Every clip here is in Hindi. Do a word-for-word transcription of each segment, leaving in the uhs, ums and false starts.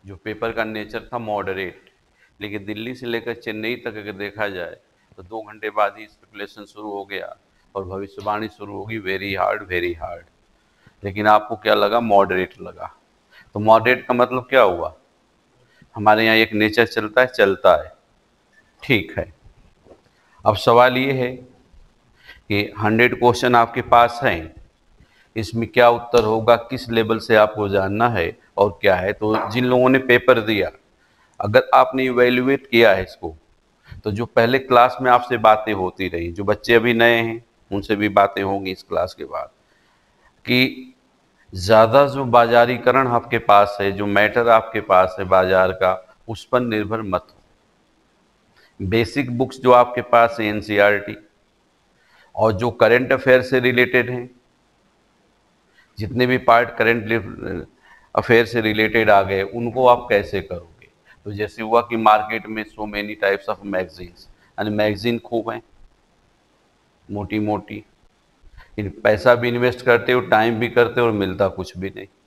जो पेपर का नेचर था मॉडरेट, लेकिन दिल्ली से लेकर चेन्नई तक अगर देखा जाए तो दो घंटे बाद ही स्पेकुलेशन शुरू हो गया और भविष्यवाणी शुरू होगी वेरी हार्ड वेरी हार्ड। लेकिन आपको क्या लगा? मॉडरेट लगा। तो मॉडरेट का मतलब क्या हुआ? हमारे यहाँ एक नेचर चलता है, चलता है, ठीक है। अब सवाल ये है कि हंड्रेड क्वेश्चन आपके पास हैं, इसमें क्या उत्तर होगा, किस लेवल से आपको जानना है और क्या है। तो जिन लोगों ने पेपर दिया, अगर आपने इवेल्युएट किया है इसको, तो जो पहले क्लास में आपसे बातें होती रही, जो बच्चे अभी नए हैं उनसे भी बातें होंगी इस क्लास के बाद, कि ज़्यादा जो बाजारीकरण आपके पास है, जो मैटर आपके पास है बाजार का, उस पर निर्भर मत हो। बेसिक बुक्स जो आपके पास है एनसीईआरटी, और जो करंट अफेयर से रिलेटेड हैं, जितने भी पार्ट करंट अफेयर से रिलेटेड आ गए, उनको आप कैसे करोगे? तो जैसे हुआ कि मार्केट में so many types of magazines, यानी मैगजीन खूब हैं, मोटी मोटी, इन पैसा भी इन्वेस्ट करते हो, टाइम भी करते हो और मिलता कुछ भी नहीं।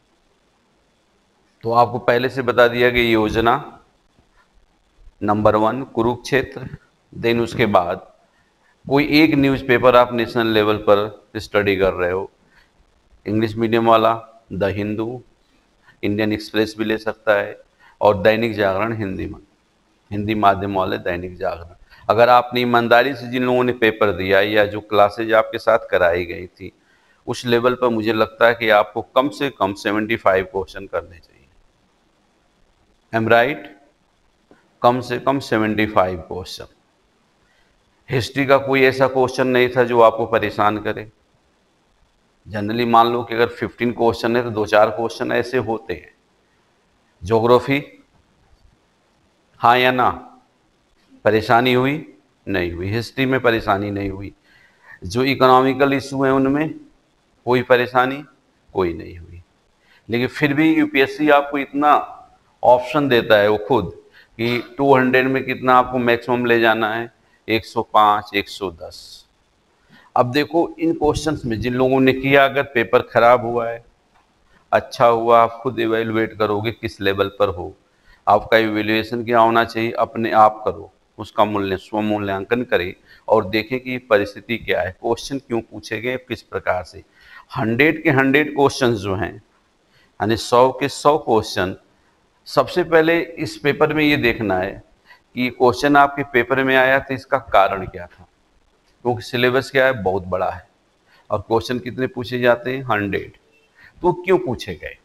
तो आपको पहले से बता दिया कि योजना नंबर वन कुरुक्षेत्र, देन उसके बाद कोई एक न्यूज़पेपर आप नेशनल लेवल पर स्टडी कर रहे हो, इंग्लिश मीडियम वाला द हिंदू, इंडियन एक्सप्रेस भी ले सकता है, और दैनिक जागरण हिंदी में, हिंदी माध्यम वाले दैनिक जागरण। अगर आपने ईमानदारी से जिन लोगों ने पेपर दिया या जो क्लासेज आपके साथ कराई गई थी, उस लेवल पर मुझे लगता है कि आपको कम से कम पचहत्तर क्वेश्चन करने चाहिए। M right? कम से कम पचहत्तर क्वेश्चन। हिस्ट्री का कोई ऐसा क्वेश्चन नहीं था जो आपको परेशान करे। जनरली मान लो कि अगर पंद्रह क्वेश्चन है तो दो चार क्वेश्चन ऐसे होते हैं। ज्योग्राफी, हाँ या ना? परेशानी हुई? नहीं हुई। हिस्ट्री में परेशानी नहीं हुई। जो इकोनॉमिकल इशू हैं उनमें कोई परेशानी कोई नहीं हुई। लेकिन फिर भी यूपीएससी आपको इतना ऑप्शन देता है वो खुद, कि दो सौ में कितना आपको मैक्सिमम ले जाना है, एक सौ पाँच, एक सौ दस। अब देखो इन क्वेश्चंस में जिन लोगों ने किया, अगर पेपर खराब हुआ है, अच्छा हुआ, आप खुद इवेलुएट करोगे किस लेवल पर हो। आपका इवेल्युएशन क्या होना चाहिए, अपने आप करो, उसका मूल्य स्व मूल्यांकन करें और देखें कि परिस्थिति क्या है, क्वेश्चन क्यों पूछे गए, किस प्रकार से। हंड्रेड के हंड्रेड क्वेश्चन जो हैं, यानी सौ के सौ क्वेश्चन, सबसे पहले इस पेपर में ये देखना है कि क्वेश्चन आपके पेपर में आया तो इसका कारण क्या था, क्योंकि सिलेबस क्या है, बहुत बड़ा है, और क्वेश्चन कितने पूछे जाते हैं, हंड्रेड। तो क्यों पूछे गए?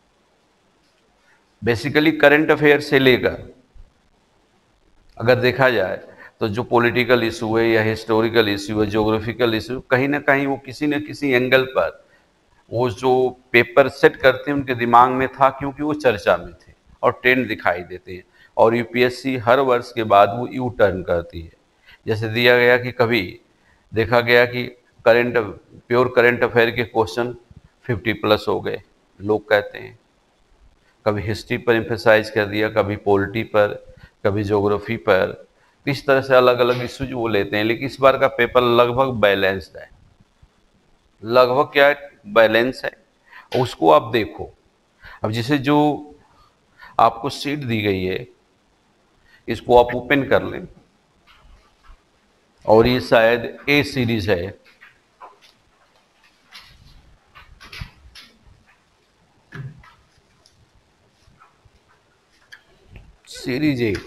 बेसिकली करंट अफेयर से लेकर अगर देखा जाए तो जो पॉलिटिकल इशू है या हिस्टोरिकल इशू है, ज्योग्राफिकल इशू, कहीं ना कहीं वो किसी न किसी एंगल पर वो जो पेपर सेट करते हैं उनके दिमाग में था, क्योंकि वो चर्चा में थे और ट्रेंड दिखाई देते हैं। और यूपीएससी हर वर्ष के बाद वो यू टर्न करती है। जैसे दिया गया कि कभी देखा गया कि करंट प्योर करंट अफेयर के क्वेश्चन फिफ्टी प्लस हो गए, लोग कहते हैं। कभी हिस्ट्री पर एम्फेसाइज कर दिया, कभी पॉलिटी पर, कभी ज्योग्राफी पर। इस तरह से अलग अलग इशूज वो लेते हैं। लेकिन इस बार का पेपर लगभग बैलेंस्ड है, लगभग क्या है, बैलेंस है। उसको आप देखो। अब जैसे जो आपको सीट दी गई है, इसको आप ओपन कर लें, और ये शायद ए सीरीज है। सीरीज ए,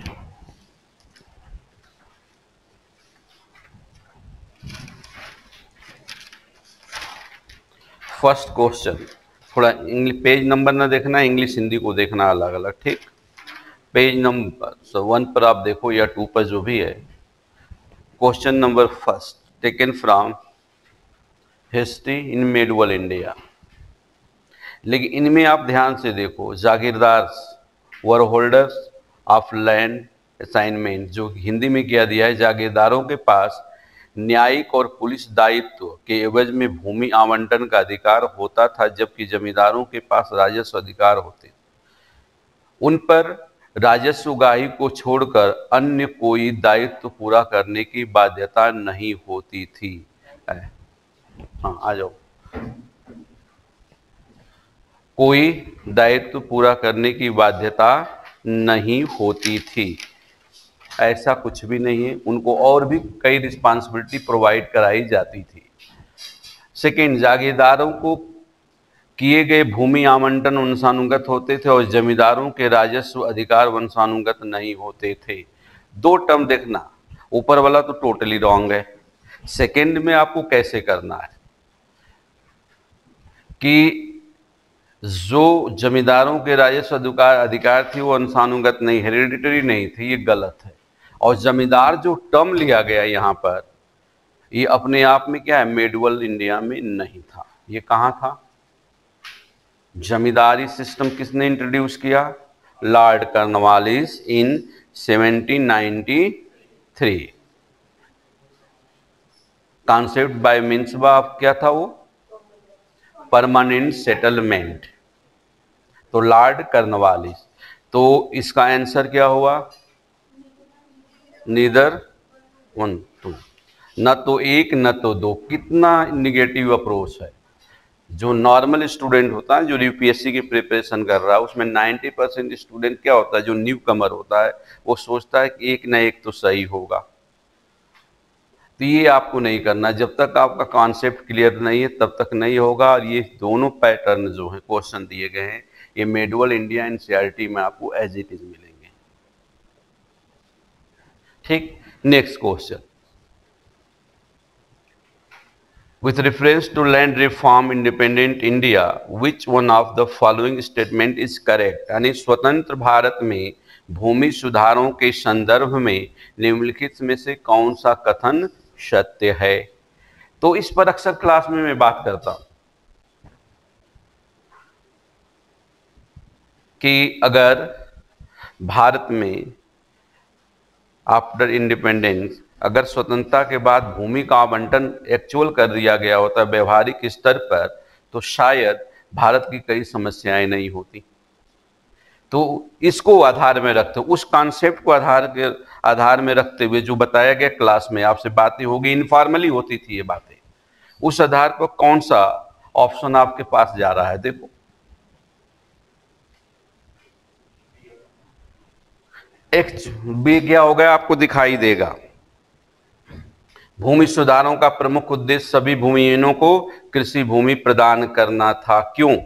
फर्स्ट क्वेश्चन, थोड़ा इंग्लिश पेज नंबर ना देखना, इंग्लिश हिंदी को देखना अलग अलग, ठीक। पेज नंबर वन पर आप देखो या टू पर, जो भी है। Question number first, taken from history in medieval India. लेकिन इनमें आप ध्यान से देखो, जागीरदार were holders of land assignment, जो हिंदी में क्या दिया है, जागीरदारों के पास न्यायिक और पुलिस दायित्व के एवज में भूमि आवंटन का अधिकार होता था, जबकि जमींदारों के पास राजस्व अधिकार होते। उन पर राजस्व उगाही को छोड़कर अन्य कोई दायित्व पूरा करने की बाध्यता नहीं होती थी। हाँ, आ जाओ। कोई दायित्व पूरा करने की बाध्यता नहीं होती थी। ऐसा कुछ भी नहीं है, उनको और भी कई रिस्पांसिबिलिटी प्रोवाइड कराई जाती थी। सेकेंड, जागीरदारों को किए गए भूमि आवंटन वंशानुगत होते थे और जमींदारों के राजस्व अधिकार वंशानुगत नहीं होते थे। दो टर्म देखना, ऊपर वाला तो टोटली रॉन्ग है। सेकेंड में आपको कैसे करना है कि जो जमींदारों के राजस्व अधिकार अधिकार थी वो वंशानुगत नहीं, हेरिडिटरी नहीं थी, ये गलत है। और जमींदार जो टर्म लिया गया यहाँ पर, ये अपने आप में क्या है, मेडुअल इंडिया में नहीं था। ये कहाँ था? जमींदारी सिस्टम किसने इंट्रोड्यूस किया? Lord Cornwallis in seventeen ninety three. Concept by means of क्या था वो? Permanent settlement. तो लॉर्ड कॉर्नवालिस। तो इसका आंसर क्या हुआ? नीदर वन टू, न तो एक न तो दो। कितना निगेटिव अप्रोच है। जो नॉर्मल स्टूडेंट होता है, जो यूपीएससी की प्रिपरेशन कर रहा है, उसमें नब्बे परसेंट स्टूडेंट क्या होता है, जो न्यू कमर होता है, वो सोचता है कि एक न एक तो सही होगा। तो ये आपको नहीं करना। जब तक आपका कॉन्सेप्ट क्लियर नहीं है तब तक नहीं होगा। और ये दोनों पैटर्न जो हैं क्वेश्चन दिए गए हैं, ये मेडुअल इंडिया एनसीईआरटी में आपको एज इट इज मिलेंगे। ठीक, next question. With reference to land reform independent India, which one of the following statement is correct? यानी स्वतंत्र भारत में भूमि सुधारों के संदर्भ में निम्नलिखित में से कौन सा कथन सत्य है? तो इस पर अक्सर क्लास में मैं बात करता हूं कि अगर भारत में आफ्टर इंडिपेंडेंस अगर स्वतंत्रता के बाद भूमि का आवंटन एक्चुअल कर दिया गया होता व्यवहारिक स्तर पर, तो शायद भारत की कई समस्याएं नहीं होती। तो इसको आधार में रखते, उस कॉन्सेप्ट को आधार के आधार में रखते हुए जो बताया गया क्लास में आपसे बातें होगी, इनफॉर्मली होती थी ये बातें, उस आधार पर कौन सा ऑप्शन आपके पास जा रहा है? देखो, एक्स बी क्या होगा आपको दिखाई देगा। भूमि सुधारों का प्रमुख उद्देश्य सभी भूमिहीनों को कृषि भूमि प्रदान करना था। क्यों?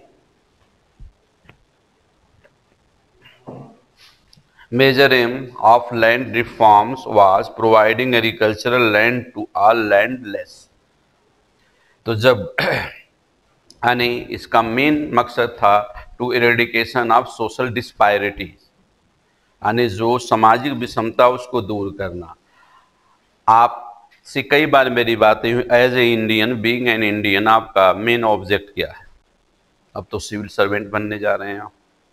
Major aim of land reforms was providing agricultural land to all landless. तो जब यानी इसका मेन मकसद था to eradication of social disparities, यानी जो सामाजिक विषमता उसको दूर करना। आप से कई बार मेरी बातें हुई, as a Indian, being an Indian, आपका मेन ऑब्जेक्ट क्या है? अब तो सिविल सर्वेंट बनने जा रहे हैं आप।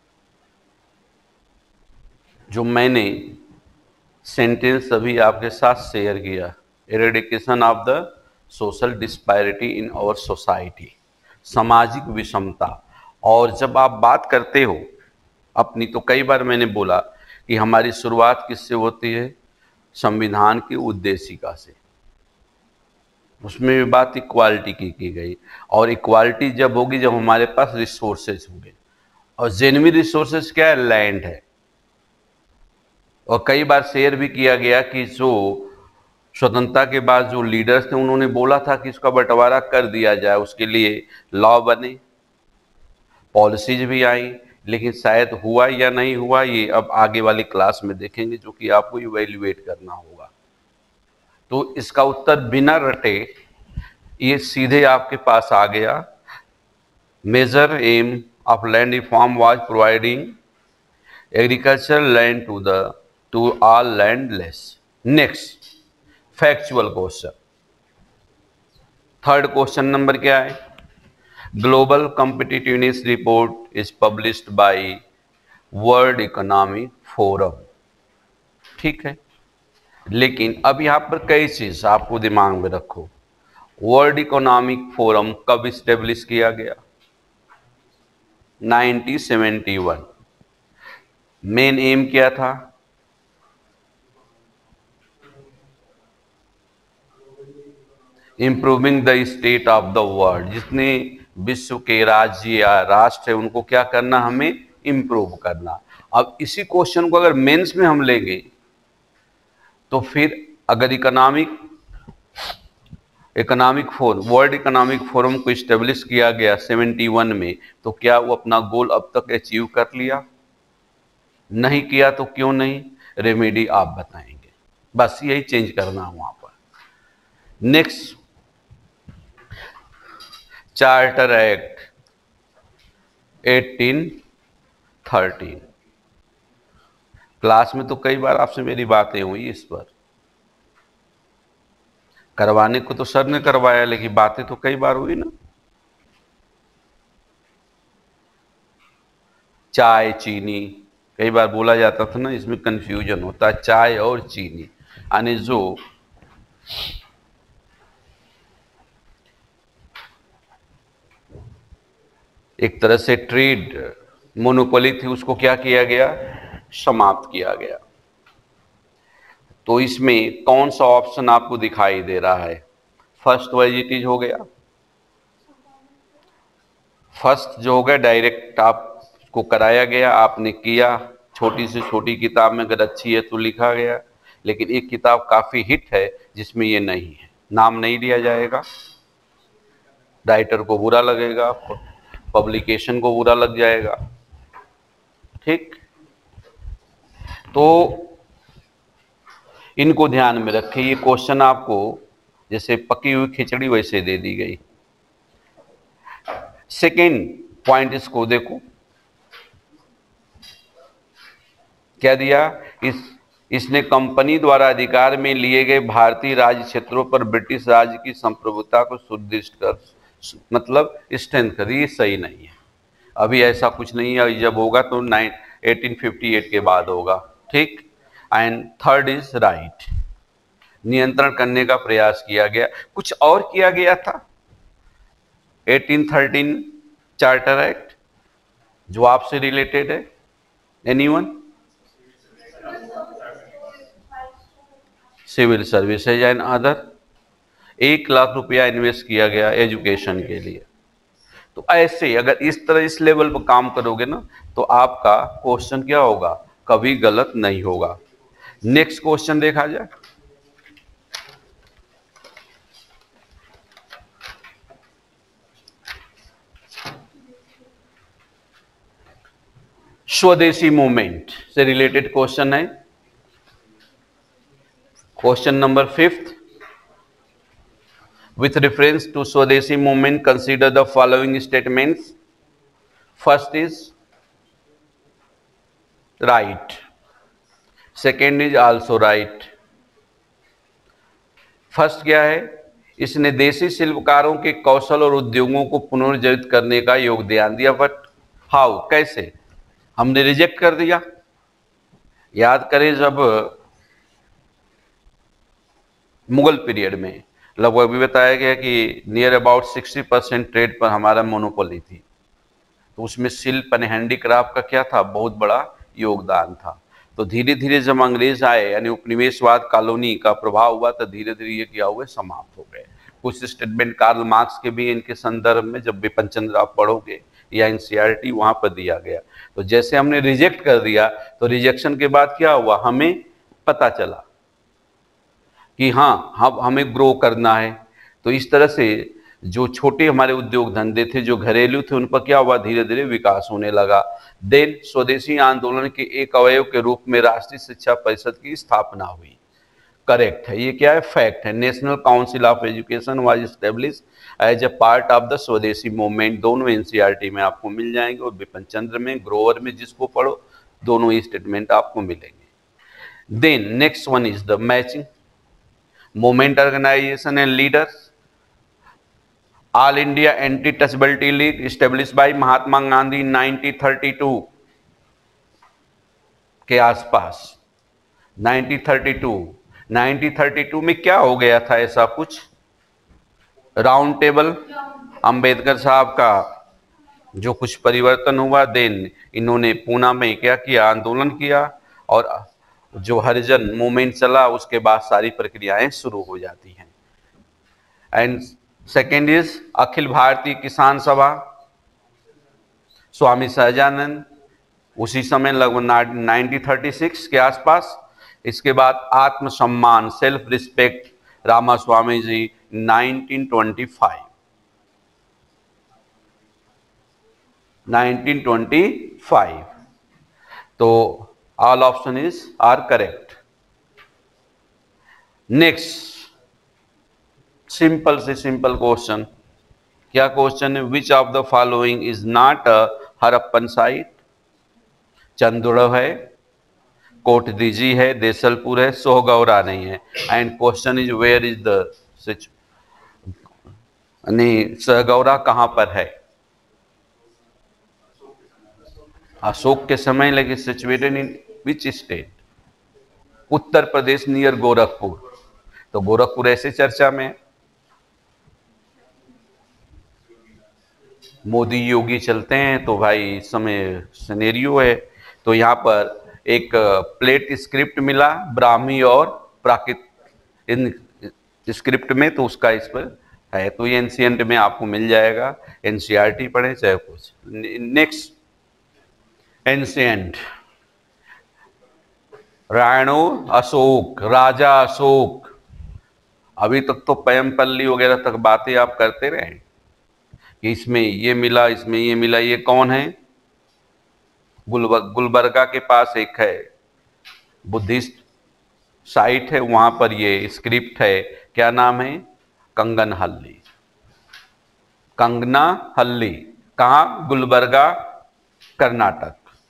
जो मैंने सेंटेंस अभी आपके साथ शेयर किया, eradication of the social disparity in our society, सामाजिक विषमता। और जब आप बात करते हो अपनी, तो कई बार मैंने बोला कि हमारी शुरुआत किससे होती है? संविधान की उद्देशिका से। उसमें भी बात इक्वालिटी की की गई। और इक्वालिटी जब होगी जब हमारे पास रिसोर्सेज होंगे, और जेन्युइन रिसोर्सेज क्या है? लैंड है। और कई बार शेयर भी किया गया कि जो स्वतंत्रता के बाद जो लीडर्स थे उन्होंने बोला था कि इसका बंटवारा कर दिया जाए, उसके लिए लॉ बने, पॉलिसीज भी आई, लेकिन शायद हुआ या नहीं हुआ ये अब आगे वाली क्लास में देखेंगे, जो कि आपको इवैल्यूएट करना होगा। तो इसका उत्तर बिना रटे ये सीधे आपके पास आ गया। Major aim of land reform was providing agricultural land to the to all landless. Next factual question, third question number क्या है? Global competitiveness report is published by World economic Forum. ठीक है, लेकिन अब यहां पर कई चीज आपको दिमाग में रखो। वर्ल्ड इकोनॉमिक फोरम कब स्टेब्लिश किया गया? Nineteen seventy one. Main aim क्या था? Improving the state of the world. जितने विश्व के राज्य या राष्ट्र है उनको क्या करना, हमें इम्प्रूव करना। अब इसी क्वेश्चन को अगर मेंस में हम लेंगे तो फिर अगर economic economic forum world economic forum को इस्टेब्लिश किया गया इकहत्तर में, तो क्या वो अपना गोल अब तक अचीव कर लिया? नहीं किया तो क्यों नहीं? रेमेडी आप बताएंगे, बस यही चेंज करना है वहां पर। नेक्स्ट, चार्टर एक्ट अठारह तेरह। क्लास में तो कई बार आपसे मेरी बातें हुई इस पर, करवाने को तो सर ने करवाया, लेकिन बातें तो कई बार हुई ना। चाय चीनी, कई बार बोला जाता था ना, इसमें कंफ्यूजन होता है चाय और चीनी, यानी जो एक तरह से ट्रेड मोनोपोली थी उसको क्या किया गया, समाप्त किया गया। तो इसमें कौन सा ऑप्शन आपको दिखाई दे रहा है? फर्स्ट वेजिटेज हो गया, फर्स्ट जो हो गया डायरेक्ट आपको कराया गया, आपने किया, छोटी से छोटी किताब में अगर अच्छी है तो लिखा गया। लेकिन एक किताब काफी हिट है जिसमें ये नहीं है, नाम नहीं लिया जाएगा, राइटर को बुरा लगेगा, पब्लिकेशन को बुरा लग जाएगा, ठीक। तो इनको ध्यान में रखें, ये क्वेश्चन आपको जैसे पकी हुई खिचड़ी वैसे दे दी गई। सेकेंड पॉइंट इसको देखो, क्या दिया, इस इसने कंपनी द्वारा अधिकार में लिए गए भारतीय राज्य क्षेत्रों पर ब्रिटिश राज्य की संप्रभुता को सुदृढ़ कर, मतलब स्ट्रेंथ कर। ये सही नहीं है, अभी ऐसा कुछ नहीं है, जब होगा तो नाइन एटीन फिफ्टी एट के बाद होगा, ठीक। एंड थर्ड इज राइट, नियंत्रण करने का प्रयास किया गया। कुछ और किया गया था अठारह तेरह चार्टर एक्ट जो आपसे रिलेटेड है, anyone? Civil services and other, एक लाख रुपया इन्वेस्ट किया गया एजुकेशन के लिए। तो ऐसे अगर इस तरह इस लेवल पर काम करोगे ना तो आपका क्वेश्चन क्या होगा, कभी गलत नहीं होगा। नेक्स्ट क्वेश्चन देखा जाए, स्वदेशी मूवमेंट से रिलेटेड क्वेश्चन है, question number fifth. With reference to Swadeshi movement, consider the following statements. First is right. Second is also right. First क्या है, इसने देशी शिल्पकारों के कौशल और उद्योगों को पुनर्जीवित करने का योगदान दिया। बट हाउ, कैसे? हमने रिजेक्ट कर दिया। याद करें जब मुगल पीरियड में लगभग भी बताया गया कि near about sixty percent trade पर हमारा मोनोपोली थी, तो उसमें शिल्प यानी हैंडीक्राफ्ट का क्या था, बहुत बड़ा योगदान था। तो धीरे धीरे जब अंग्रेज आए यानी उपनिवेशवाद कॉलोनी का प्रभाव हुआ तो धीरे धीरे ये क्या हुए, समाप्त हो गए। कुछ स्टेटमेंट कार्ल मार्क्स के भी इनके संदर्भ में जब बिपिन चंद्र आप पढ़ोगे या एनसीईआरटी वहां पर दिया गया। तो जैसे हमने रिजेक्ट कर दिया तो रिजेक्शन के बाद क्या हुआ, हमें पता चला कि हाँ हम हमें ग्रो करना है। तो इस तरह से जो छोटे हमारे उद्योग धंधे थे जो घरेलू थे उन पर क्या हुआ, धीरे धीरे विकास होने लगा। देन स्वदेशी आंदोलन के एक अवयव के रूप में राष्ट्रीय शिक्षा परिषद की स्थापना हुई। करेक्ट है, ये क्या है, फैक्ट है। National council of education was establish as a part of the Swadeshi movement. दोनों एनसीईआरटी में आपको मिल जाएंगे और बिपिन चंद्र में, ग्रोवर में, जिसको पढ़ो दोनों ही स्टेटमेंट आपको मिलेंगे। Then next one is the matching movement organization and leaders. All India Anti-Touchability League established by Mahatma Gandhi nineteen thirty two के आसपास। Nineteen thirty two nineteen thirty two में क्या हो गया था, ऐसा कुछ राउंड टेबल, अंबेडकर साहब का जो कुछ परिवर्तन हुआ। देन इन्होंने पूना में क्या किया, आंदोलन किया, और जो हरिजन मूवमेंट चला उसके बाद सारी प्रक्रियाएं शुरू हो जाती हैं। And second is Akhil Bharatiya किसान सभा, स्वामी सहजानंद, उसी समय लगभग नाइनटीन थर्टी सिक्स के आसपास। इसके बाद आत्मसम्मान, सेल्फ रिस्पेक्ट, रामास्वामी जी, nineteen twenty five, nineteen twenty five. तो all option is are correct. Next simple से सिंपल क्वेश्चन, क्या क्वेश्चन है? विच of the following is not a Harappan site? चंदुड़ है, कोटदीजी है, देसलपुर है, सोहगौरा नहीं है। And question is where is the सिच नहीं, सोहगौरा कहां पर है? अशोक के समय, लेकिन situated in which state? Uttar Pradesh, near Gorakhpur. तो गोरखपुर ऐसे चर्चा में, मोदी योगी चलते हैं तो भाई इस समय सिनेरियो है। तो यहाँ पर एक प्लेट स्क्रिप्ट मिला, ब्राह्मी और प्राकृत इन स्क्रिप्ट में, तो उसका इस पर है। तो ये एंशिएंट में आपको मिल जाएगा, एनसीईआरटी पढ़े चाहे कुछ। नेक्स्ट एंशिएंट, रायणो अशोक, राजा अशोक। अभी तक तो पैमपल्ली वगैरह तक बातें आप करते रहे कि इसमें ये मिला, इसमें ये मिला। ये कौन है? गुलबर गुलबर्गा के पास एक है बुद्धिस्ट साइट है, वहां पर ये स्क्रिप्ट है। क्या नाम है? कंगनहल्ली, कंगनाहल्ली। कहाँ? गुलबर्गा, कर्नाटक।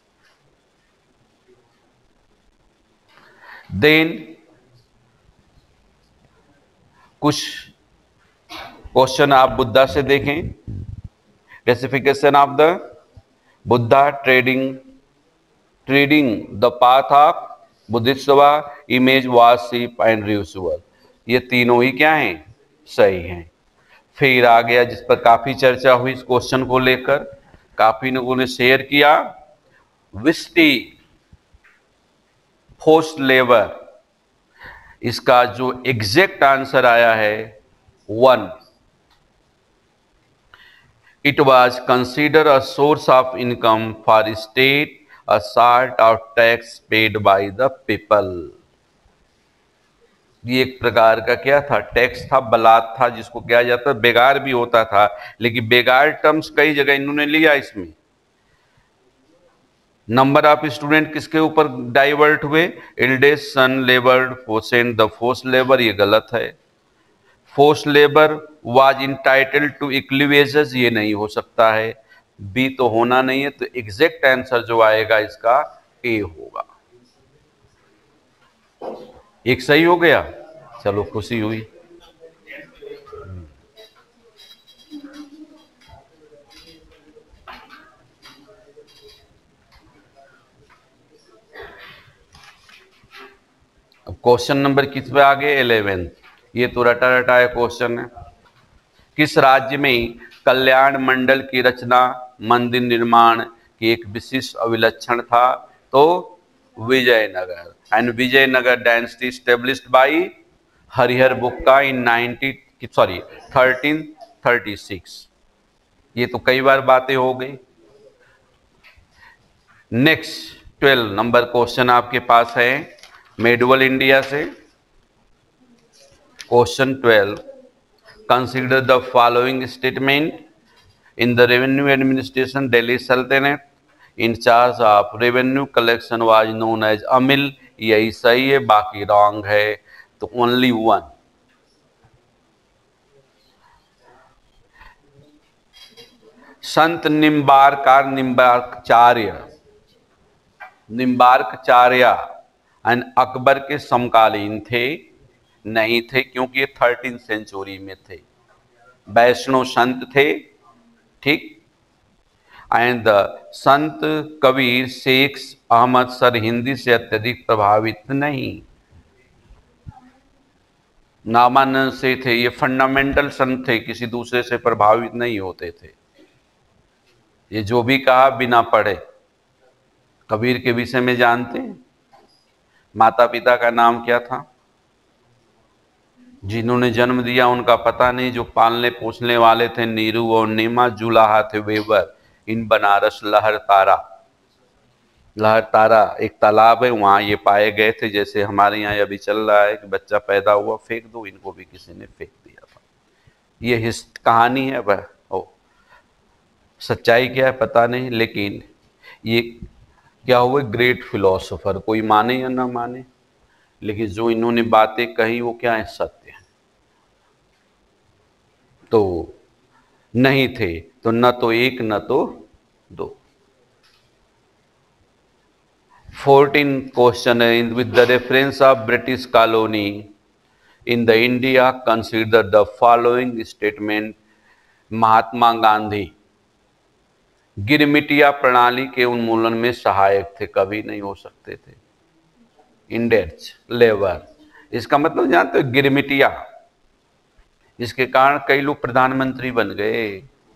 देन कुछ क्वेश्चन आप बुद्धा से देखें। Classification of the Buddha, treading treading the path of Bodhisattva, image worship and ritual. ये तीनों ही क्या हैं? सही हैं। फिर आ गया जिस पर काफी चर्चा हुई इस क्वेश्चन को लेकर, काफी लोगों ने शेयर किया, विस्टी फोर्स्ड लेबर। इसका जो एग्जैक्ट आंसर आया है one, it was consider a source of income for state, a sort of tax paid by the people. ये एक प्रकार का क्या था? टैक्स था, बलात् था, जिसको किया जाता, बेगार भी होता था। लेकिन बेगार टर्म्स कई जगह इन्होंने लिया इसमें। नंबर ऑफ स्टूडेंट किसके ऊपर डाइवर्ट हुए? Eldest son laboured forced the force labour, ये गलत है। Force labour was entitled to equal wages, ये नहीं हो सकता है। बी तो होना नहीं है। तो एग्जैक्ट आंसर जो आएगा इसका ए होगा। एक सही हो गया, चलो खुशी हुई। अब क्वेश्चन नंबर किस पे आ गए? इलेवेंथ। ये तो रटा रटा है क्वेश्चन है। किस राज्य में कल्याण मंडल की रचना, मंदिर निर्माण की एक विशिष्ट अविलक्षण था? तो Vijayanagar. And Vijayanagar dynasty established by Harihara Bukka in ninety sorry thirteen thirty six. ये तो कई बार बातें हो गई। नेक्स्ट ट्वेल्व नंबर क्वेश्चन आपके पास है मेडुअल इंडिया से। Question twelve, consider the following statement. In the revenue administration Delhi Sultanate, in charge of revenue collection was known as amil. यही सही है, बाकी रॉन्ग है। तो only one. Sant निम्बारकार, निम्बार्कचार्य, निम्बार्कचार्य and Akbar के समकालीन थे? नहीं थे, क्योंकि ये थर्टीन सेंचुरी में थे। वैष्णव संत थे, ठीक। एंड संत कबीर, शेख अहमद सर हिंदी से अत्यधिक प्रभावित नहीं, नामानंद से थे। ये फंडामेंटल संत थे, किसी दूसरे से प्रभावित नहीं होते थे। ये जो भी कहा बिना पढ़े। कबीर के विषय में जानते हैं? माता पिता का नाम क्या था? जिन्होंने जन्म दिया उनका पता नहीं, जो पालने पोसने वाले थे नीरू और नीमा, जुलाहा थे वेबर इन बनारस लहर तारा। लहर तारा एक तालाब है, वहां ये पाए गए थे। जैसे हमारे यहाँ अभी चल रहा है कि बच्चा पैदा हुआ फेंक दो, इनको भी किसी ने फेंक दिया था। ये हिस कहानी है वह, ओ सच्चाई क्या है पता नहीं, लेकिन ये क्या हुए ग्रेट फिलोसोफर, कोई माने या ना माने, लेकिन जो इन्होंने बातें कही वो क्या है, सत्य है। तो नहीं थे तो न तो एक न तो दो। फोर्टीन क्वेश्चन है, with the reference of British colony in the India consider the following statement. Mahatma Gandhi girmitiya प्रणाली के उन्मूलन में सहायक थे, कभी नहीं हो सकते थे। इंडेक्स लेबर, इसका मतलब जानते हो गिरमिटिया, इसके कारण कई लोग प्रधानमंत्री बन गए।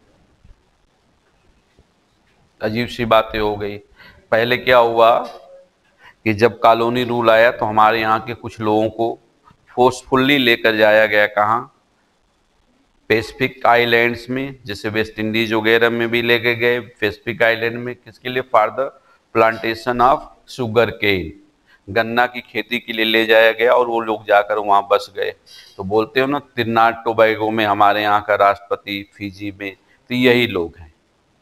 अजीब सी बातें हो गई। पहले क्या हुआ कि जब कॉलोनी रूल आया तो हमारे यहाँ के कुछ लोगों को फोर्सफुल्ली लेकर जाया गया, कहाँ, पैसिफिक आइलैंड्स में, जैसे वेस्ट इंडीज वगैरह में भी लेके गए। पैसिफिक आइलैंड में किसके लिए, for the plantation of sugar cane, गन्ना की खेती के लिए ले जाया गया और वो लोग जाकर वहाँ बस गए। तो बोलते हो ना त्रिनाद टोबैगो में हमारे यहाँ का राष्ट्रपति, फिजी में, तो यही लोग हैं।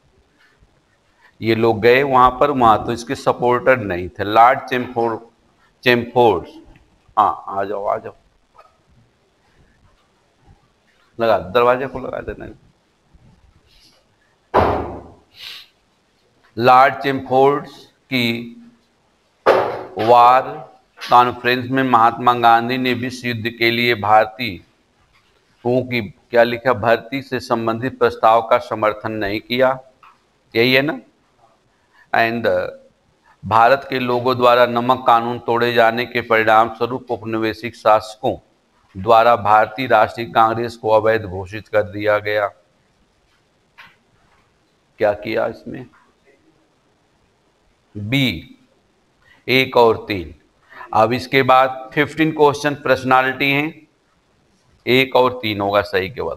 ये लोग गए वहाँ पर, वहाँ तो इसके सपोर्टर नहीं थे। लॉर्ड चैमफोर्ड, चैमफोर्ड, हाँ आ जाओ आ जाओ, लगा दरवाजे को लगा देना। लॉर्ड चैमफोर्ड की वार कॉन्फ्रेंस में महात्मा गांधी ने विश्व युद्ध के लिए भारतीयों की क्या लिखा, भर्ती से संबंधित प्रस्ताव का समर्थन नहीं किया, यही है ना। एंड भारत के लोगों द्वारा नमक कानून तोड़े जाने के परिणाम स्वरूप औपनिवेशिक शासकों द्वारा भारतीय राष्ट्रीय कांग्रेस को अवैध घोषित कर दिया गया। क्या किया इसमें, बी एक और तीन। अब इसके बाद फिफ्टीन क्वेश्चन पर्सनालिटी हैं, एक और तीन होगा सही केवल।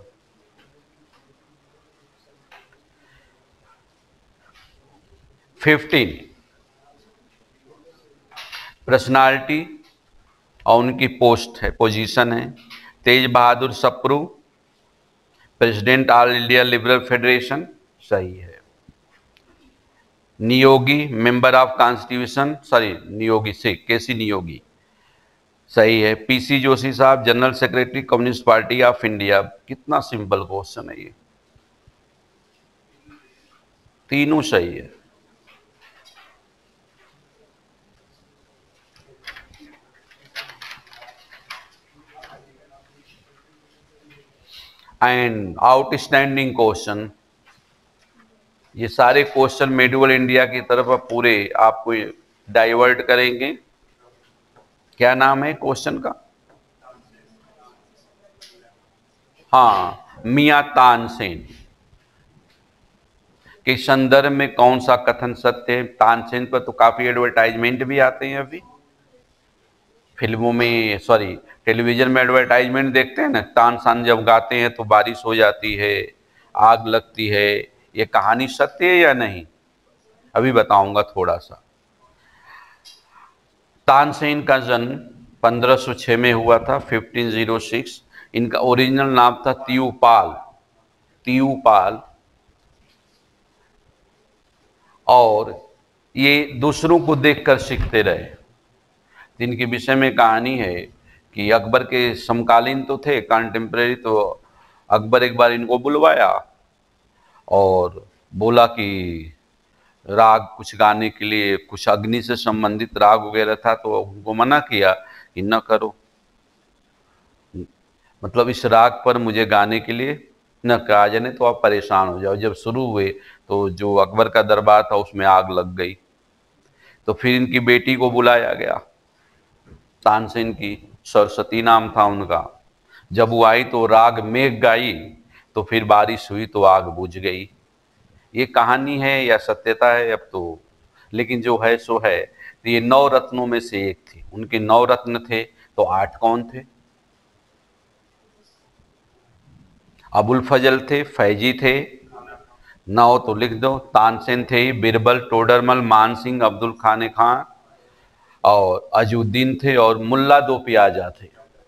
फिफ्टीन पर्सनालिटी और उनकी पोस्ट है, पोजीशन है। Tej Bahadur Sapru, president all India liberal federation, सही है। Neogy member of constitution, sorry Neogy से केसी नियोगी, सही है। PC Joshi sahab general secretary communist party of India, कितना सिंपल क्वेश्चन है ये, तीनों सही है। एंड आउटस्टैंडिंग क्वेश्चन, ये सारे क्वेश्चन मेडिवल इंडिया की तरफ पूरे आपको डाइवर्ट करेंगे। क्या नाम है क्वेश्चन का, हाँ मियां तानसेन के संदर्भ में कौन सा कथन सत्य है। तानसेन पर तो काफी एडवर्टाइजमेंट भी आते हैं, अभी फिल्मों में, सॉरी टेलीविजन में एडवर्टाइजमेंट देखते हैं ना, तानसेन जब गाते हैं तो बारिश हो जाती है, आग लगती है। ये कहानी सत्य है या नहीं, अभी बताऊंगा थोड़ा सा। तानसेन का जन्म पंद्रह सौ छह में हुआ था, पंद्रह सौ छह। इनका ओरिजिनल नाम था तिरुपाल, तिरुपाल। और ये दूसरों को देखकर सीखते रहे। इनके विषय में कहानी है कि अकबर के समकालीन तो थे, कंटेम्प्रेरी, तो अकबर एक बार इनको बुलवाया और बोला कि राग कुछ गाने के लिए, कुछ अग्नि से संबंधित राग वगैरह था, तो उनको मना किया कि न करो, मतलब इस राग पर मुझे गाने के लिए न कहा जाने, तो आप परेशान हो जाओ। जब शुरू हुए तो जो अकबर का दरबार था उसमें आग लग गई। तो फिर इनकी बेटी को बुलाया गया, तानसेन की, सरस्वती नाम था उनका। जब वो आई तो राग मेघ गाई, तो फिर बारिश हुई तो आग बुझ गई। ये कहानी है या सत्यता है अब तो, लेकिन जो है सो है। तो ये नौ रत्नों में से एक थी, उनके नौ रत्न थे, तो आठ कौन थे, अबुल फजल थे, फैजी थे, ना हो तो लिख दो, तानसेन थे, बिरबल, टोडरमल, मान सिंह, अब्दुल खान खान और अजुद्दीन थे और मुल्ला दो पियाजा थे।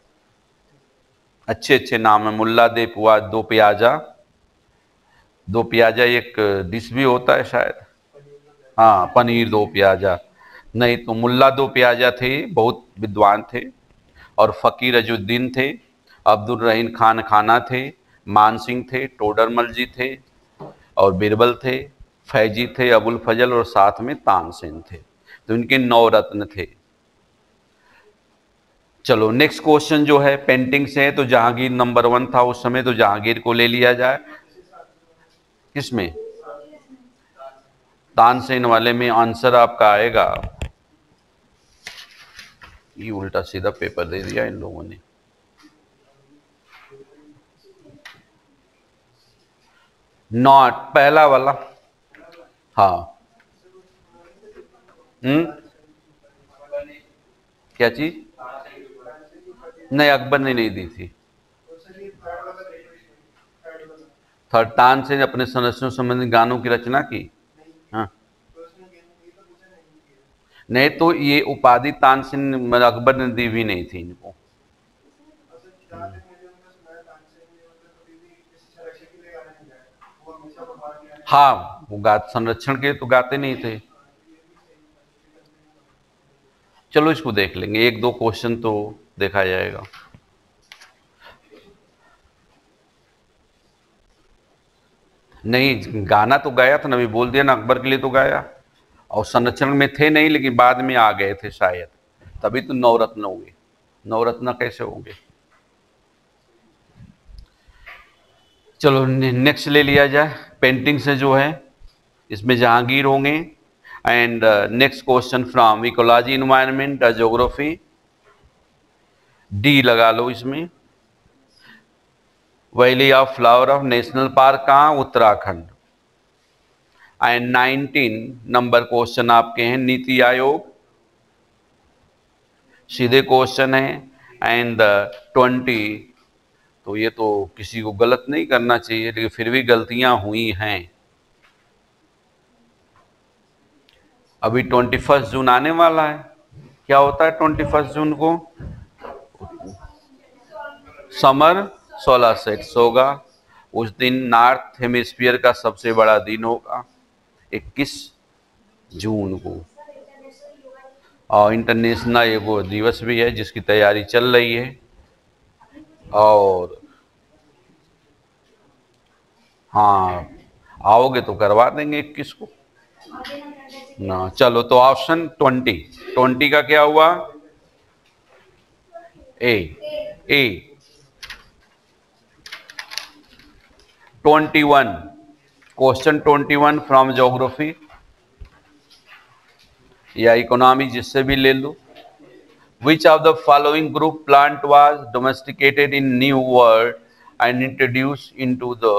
अच्छे अच्छे नाम है, मुल्ला दे पुआ दो पियाजा। दो पियाजा एक डिश भी होता है शायद, हाँ पनीर दो पियाजा, नहीं तो मुल्ला दो पियाजा थे, बहुत विद्वान थे। और फ़कीर अजुद्दीन थे, अब्दुल रहीम खान खाना थे, मान सिंह थे, टोडरमल जी थे और बिरबल थे, फैजी थे, अबुल फजल और साथ में तानसेन थे। तो इनके नौ रत्न थे। चलो नेक्स्ट क्वेश्चन जो है पेंटिंग से है, तो जहांगीर नंबर वन था उस समय, तो जहांगीर को ले लिया जाए। किसमें? तानसेन वाले में आंसर आपका आएगा, ये उल्टा सीधा पेपर दे दिया इन लोगों ने। नॉट पहला वाला, हाँ। हम्म क्या चीज? नहीं, अकबर ने नहीं दी थी। थर्ड तानसेन अपने संरक्षण संबंधी गानों की रचना की, हाँ। नहीं तो ये उपाधि तानसेन अकबर ने दी भी नहीं थी इनको। हाँ वो गा संरक्षण के तो गाते नहीं थे। चलो इसको देख लेंगे, एक दो क्वेश्चन तो देखा जाएगा। नहीं गाना तो गाया था ना, अभी बोल दिया ना, अकबर के लिए तो गाया, और संरक्षण में थे नहीं लेकिन बाद में आ गए थे शायद, तभी तो नवरत्न हुए। नवरत्न कैसे होंगे? चलो नेक्स्ट ले लिया जाए, पेंटिंग से जो है इसमें जहांगीर होंगे। And next question from ecology environment geography, D लगा लो इसमें। Valley of flower of national park कहाँ? Uttarakhand. And nineteen number question आपके हैं नीति आयोग, सीधे क्वेश्चन है। एंड ट्वेंटी, तो ये तो किसी को गलत नहीं करना चाहिए लेकिन फिर भी गलतियां हुई हैं। अभी ट्वेंटी फर्स्ट जून आने वाला है, क्या होता है ट्वेंटी फर्स्ट जून को? समर सोलर सेट्स होगा। उस दिन नॉर्थ हेमिस्फीयर का सबसे बड़ा दिन होगा, इक्कीस जून को। और इंटरनेशनल योग दिवस भी है जिसकी तैयारी चल रही है। और हाँ आओगे तो करवा देंगे इक्कीस को ना। चलो तो ऑप्शन ट्वेंटी, ट्वेंटी का क्या हुआ? A A twenty one, question twenty one from geography या इकोनॉमी, जिससे भी ले लो। Which of the following group plant was domesticated in New World and introduced into the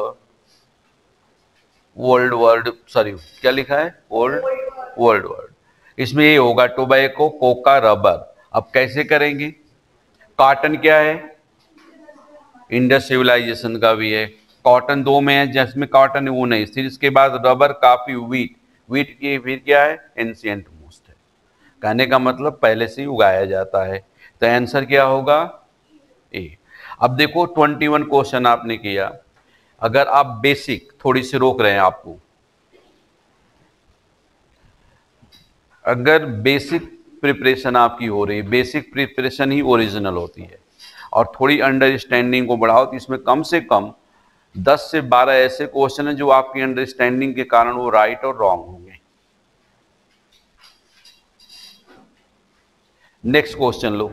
Old World? Sorry, क्या लिखा है? Old World World। इसमें ये होगा टोबैको, कोका, रबर। अब कैसे करेंगे? कॉटन क्या है? इंडस सिविलाइजेशन का भी है। कॉटन दो में है, जिसमें कॉटन वो नहीं, फिर इसके बाद रबर, कॉफी, वीट। वीट की फिर क्या है? एंशिएंट मोस्ट है। कहने का मतलब पहले से ही उगाया जाता है। तो आंसर क्या होगा? ए। अब देखो ट्वेंटी वन क्वेश्चन आपने किया, अगर आप बेसिक थोड़ी सी रोक रहे हैं आपको, अगर बेसिक प्रिपरेशन आपकी हो रही है, बेसिक प्रिपरेशन ही ओरिजिनल होती है, और थोड़ी अंडरस्टैंडिंग को बढ़ाओ तो इसमें कम से कम दस से बारह ऐसे क्वेश्चन हैं जो आपकी अंडरस्टैंडिंग के कारण वो राइट और रॉन्ग होंगे। नेक्स्ट क्वेश्चन लो,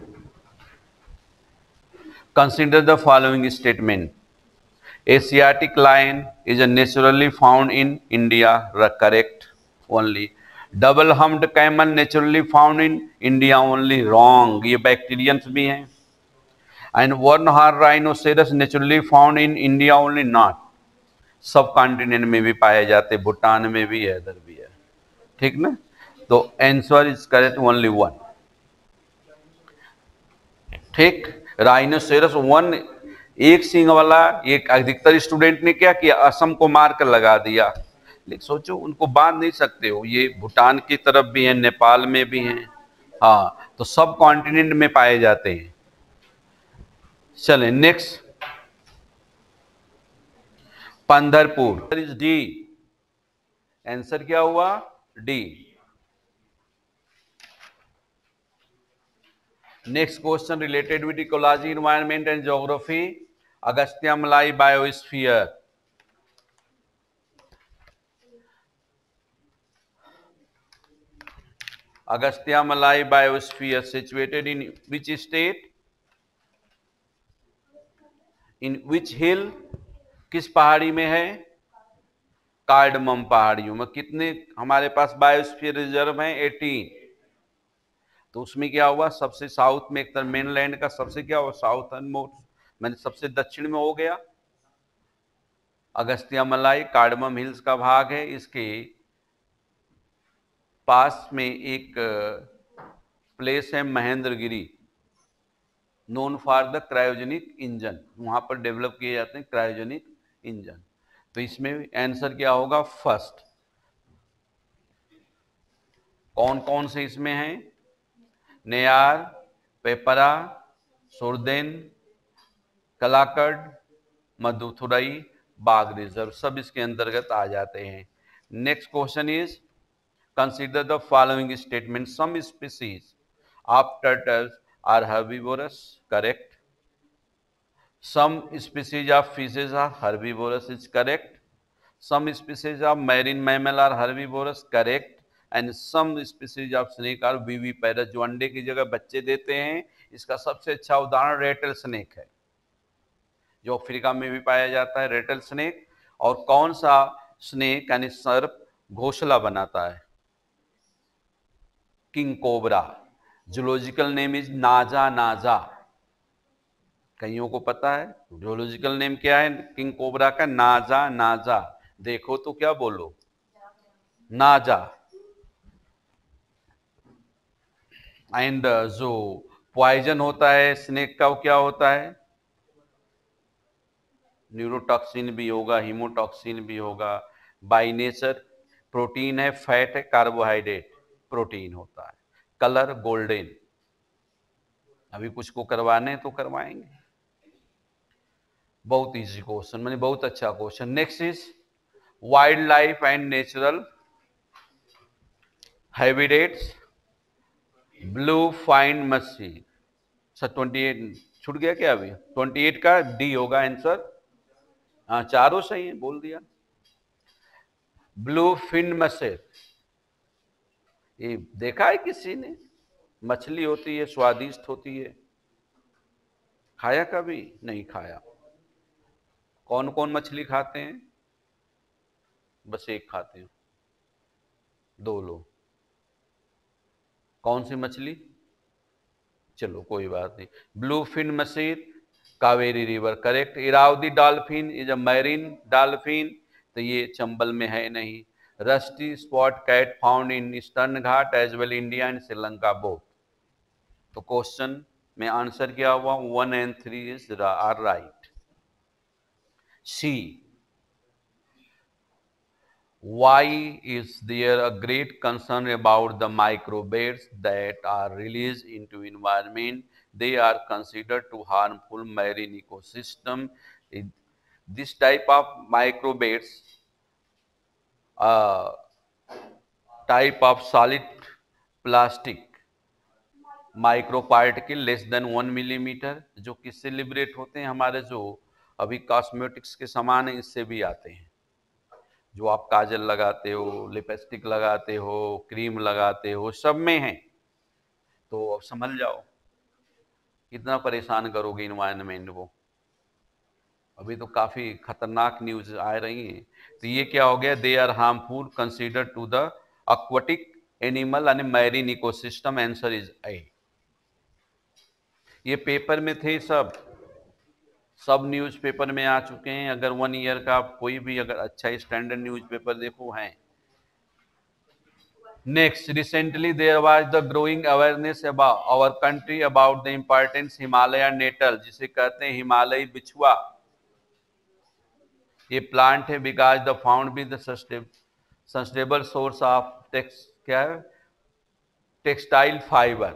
consider the following statement. Asiatic lion is naturally found in India, correct only. Double humped camel naturally found in India only, wrong, ये बैक्टीरियंस भी हैं। And one horn rhinoceros naturally found in India only, not, subcontinent में भी पाए जाते, भूटान में भी है, इधर भी है, ठीक ना। तो answer is correct only one, ठीक। राइनोसेरस वन एक सींग वाला, एक अधिकतर स्टूडेंट ने क्या किया, असम को मार्क लगा दिया। लेकिन सोचो उनको बांध नहीं सकते हो, ये भूटान की तरफ भी है, नेपाल में भी हैं, हाँ, तो सब कॉन्टिनेंट में पाए जाते हैं। चलें next, Pandharpur is D, answer क्या हुआ, D. Next question related with ecology, environment and geography, Agasthyamalai biosphere. Agasthyamalai biosphere situated in which state, in which hill, किस पहाड़ी में है, कार्डमम पहाड़ियों में। कितने हमारे पास बायोस्फीयर रिजर्व हैं, अठारह। तो उसमें क्या हुआ, सबसे साउथ में एक तरह मेनलैंड का सबसे क्या हुआ, साउथर्न मोस्ट, मैंने सबसे दक्षिण में हो गया अगस्त्यामलाई, कार्डमम हिल्स का भाग है। इसके पास में एक प्लेस है Mahendragiri, known for the cryogenic engine, वहां पर डेवलप किए जाते हैं क्रायोजेनिक इंजन। तो इसमें आंसर क्या होगा, फर्स्ट। कौन कौन से इसमें हैं, नेयार, पेपरा, सुरदेन, कलाकड़, मधुथुरई, बाघ रिजर्व, सब इसके अंतर्गत आ जाते हैं। Next question is consider the following statement, some species of turtles are herbivorous, correct. Some species of fishes are herbivorous, is correct. Some species of marine mammal are herbivorous, correct. And some species of snake are viviparous, जो अंडे की जगह बच्चे देते हैं। इसका सबसे अच्छा उदाहरण रेटल स्नेक है, जो अफ्रीका में भी पाया जाता है, रेटल स्नेक। और कौन सा स्नेक यानी सर्प घोंसला बनाता है, king cobra. Zoological name is Naja Naja, कईयों को पता है जूलॉजिकल नेम क्या है किंग कोबरा का, नाजा नाजा। देखो तो क्या बोलो, नाजा। एंड जो पॉइजन होता है स्नेक का, वो क्या होता है, न्यूरोटॉक्सिन भी होगा, हीमोटॉक्सिन भी होगा। बाय नेचर प्रोटीन है, फैट है, कार्बोहाइड्रेट, प्रोटीन होता है। Colour golden. अभी कुछ को करवाने तो करवाएंगे। बहुत इजी क्वेश्चन, मैंने बहुत अच्छा question. Next is wildlife and natural habitats, blue fin मछली। सर ट्वेंटी एट छूट गया क्या, अभी ट्वेंटी एट का डी होगा आंसर। हाँ चारों सही है, बोल दिया। ब्लू फिन मछली, ये देखा है किसी ने, मछली होती है, स्वादिष्ट होती है, खाया कभी नहीं खाया। कौन कौन मछली खाते हैं, बस एक खाते हैं, दो लोग। कौन सी मछली, चलो कोई बात नहीं। ब्लू फिन मछली, Kaveri river, correct. Irrawaddy dolphin is a marine dolphin, तो ये चंबल में है नहीं। Rusty spot cat found in eastern Ghat as well India and Sri Lanka both. तो क्वेश्चन में आंसर क्या हुआ, one and three is are right. C, why is there a great concern about the microbes that are released into environment? They are considered to harmful marine ecosystem. This type of microbes, uh, type of solid plastic micro particle less than one millimetre, जो किससे लिबरेट होते हैं, हमारे जो अभी कॉस्मेटिक्स के सामान है इससे भी आते हैं। जो आप काजल लगाते हो, लिपस्टिक लगाते हो, क्रीम लगाते हो, सब में है। तो अब समझ जाओ कितना परेशान करोगे इन्वायरमेंट को। अभी तो काफी खतरनाक न्यूज आ रही है। तो ये क्या हो गया, they are harmful consider to the aquatic animal and marine ecosystem, answer is A. ये पेपर में थे सब सब न्यूज़पेपर में आ चुके हैं। अगर वन ईयर का कोई भी अगर अच्छा स्टैंडर्ड न्यूज़पेपर देखो हैं, Next, recently there was the growing awareness about our country about the importance Himalayan nettle, जिसे कहते हैं हिमालयी बिछुआ. ये प्लांट है because the found be the sustainable source of टेक्स क्या है टेक्सटाइल फाइबर.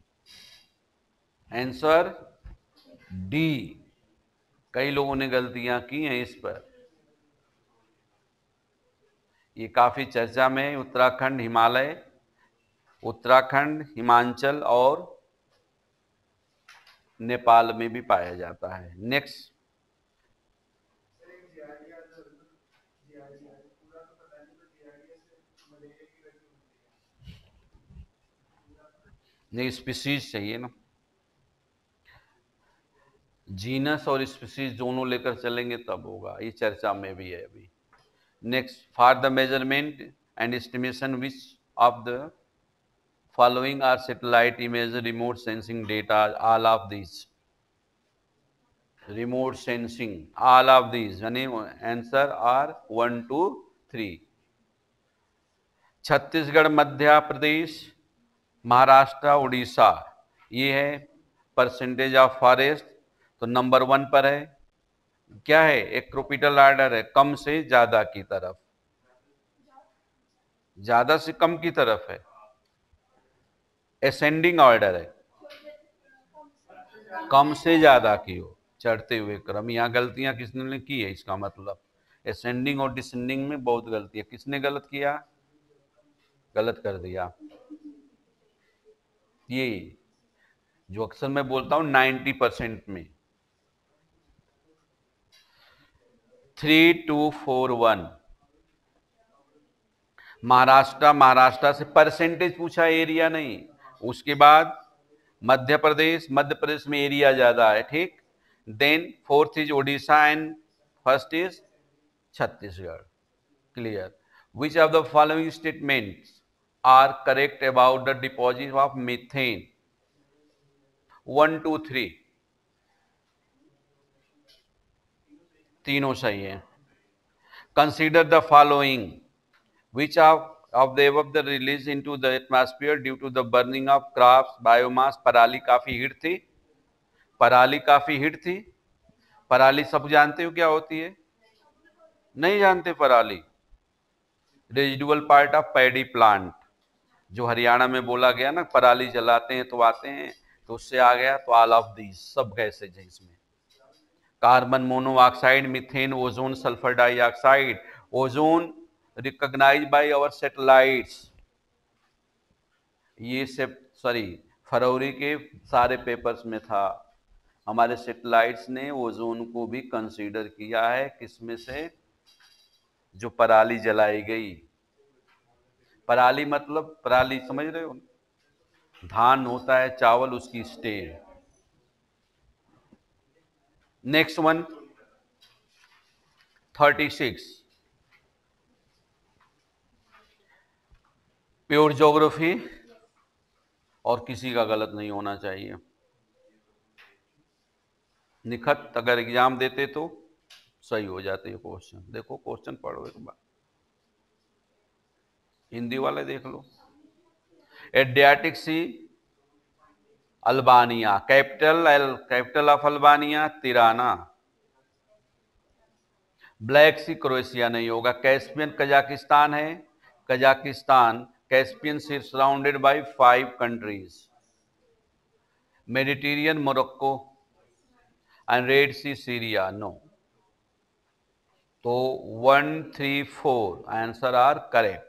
Answer D. कई लोगों ने गलतियां की हैं इस पर. ये काफी चर्चा में है. उत्तराखंड, हिमालय, उत्तराखंड, हिमाचल और नेपाल में भी पाया जाता है. नेक्स्ट, नहीं स्पीसीज चाहिए ना. जीनस और स्पीसीज दोनों लेकर चलेंगे तब होगा. ये चर्चा में भी है अभी. Next, for the measurement and estimation which of the following are satellite image remote sensing data. All of this remote sensing, all of this यानी answer are one two three. Chhattisgarh, Madhya Pradesh, Maharashtra, Orissa. ये है परसेंटेज ऑफ फॉरेस्ट. तो नंबर वन पर है. क्या है? एक क्रोपिटल ऑर्डर है, कम से ज्यादा की तरफ. ज्यादा से कम की तरफ है. असेंडिंग ऑर्डर है, कम से ज्यादा की हो, चढ़ते हुए क्रम. यहां गलतियां किसने की है? इसका मतलब असेंडिंग और डिसेंडिंग में बहुत गलती है. किसने गलत किया? गलत कर दिया. ये जो अक्सर मैं बोलता हूं नाइन्टी परसेंट में. Three two four one. Maharashtra, Maharashtra से परसेंटेज पूछा, एरिया नहीं. उसके बाद मध्य प्रदेश, मध्य प्रदेश में एरिया ज्यादा है. ठीक. Then fourth is Odisha and first is Chhattisgarh. Clear. Which of the following statements are correct about the deposit of methane? One two three. तीनों सही है. Consider the following. Which of, of the above the release into the atmosphere due to the burning of crops, biomass? पराली काफी हिट थी. पराली काफी हिट थी. पराली सब जानते हो क्या होती है? नहीं जानते पराली. Residual part of paddy plant. जो हरियाणा में बोला गया ना, पराली जलाते हैं तो आते हैं, तो उससे आ गया. तो ऑल ऑफ दीज सब गैसेज है इसमें. Carbon monoxide, methane, ozone, sulphur dioxide. Ozone recognised by our satellites. ये से सॉरी फरवरी के सारे पेपर्स में था. हमारे सैटेलाइट्स ने ओजोन को भी कंसीडर किया है. किसमें से? जो पराली जलाई गई. पराली मतलब पराली समझ रहे हो? धान होता है, चावल, उसकी stage. Next one, thirty six. Pure geography, और किसी का गलत नहीं होना चाहिए. निखत अगर एग्जाम देते तो सही हो जाते ये क्वेश्चन. देखो क्वेश्चन पढ़ो एक बार, हिंदी वाले देख लो. Adriatic sea, Albania. Capital capital of Albania Tirana. Black sea Croatia नहीं होगा. कैस्पियन कजाकिस्तान है. Kazakhstan Caspian sea surrounded by five countries. Mediterranean Morocco and red sea Syria. No. तो one three four answer are correct.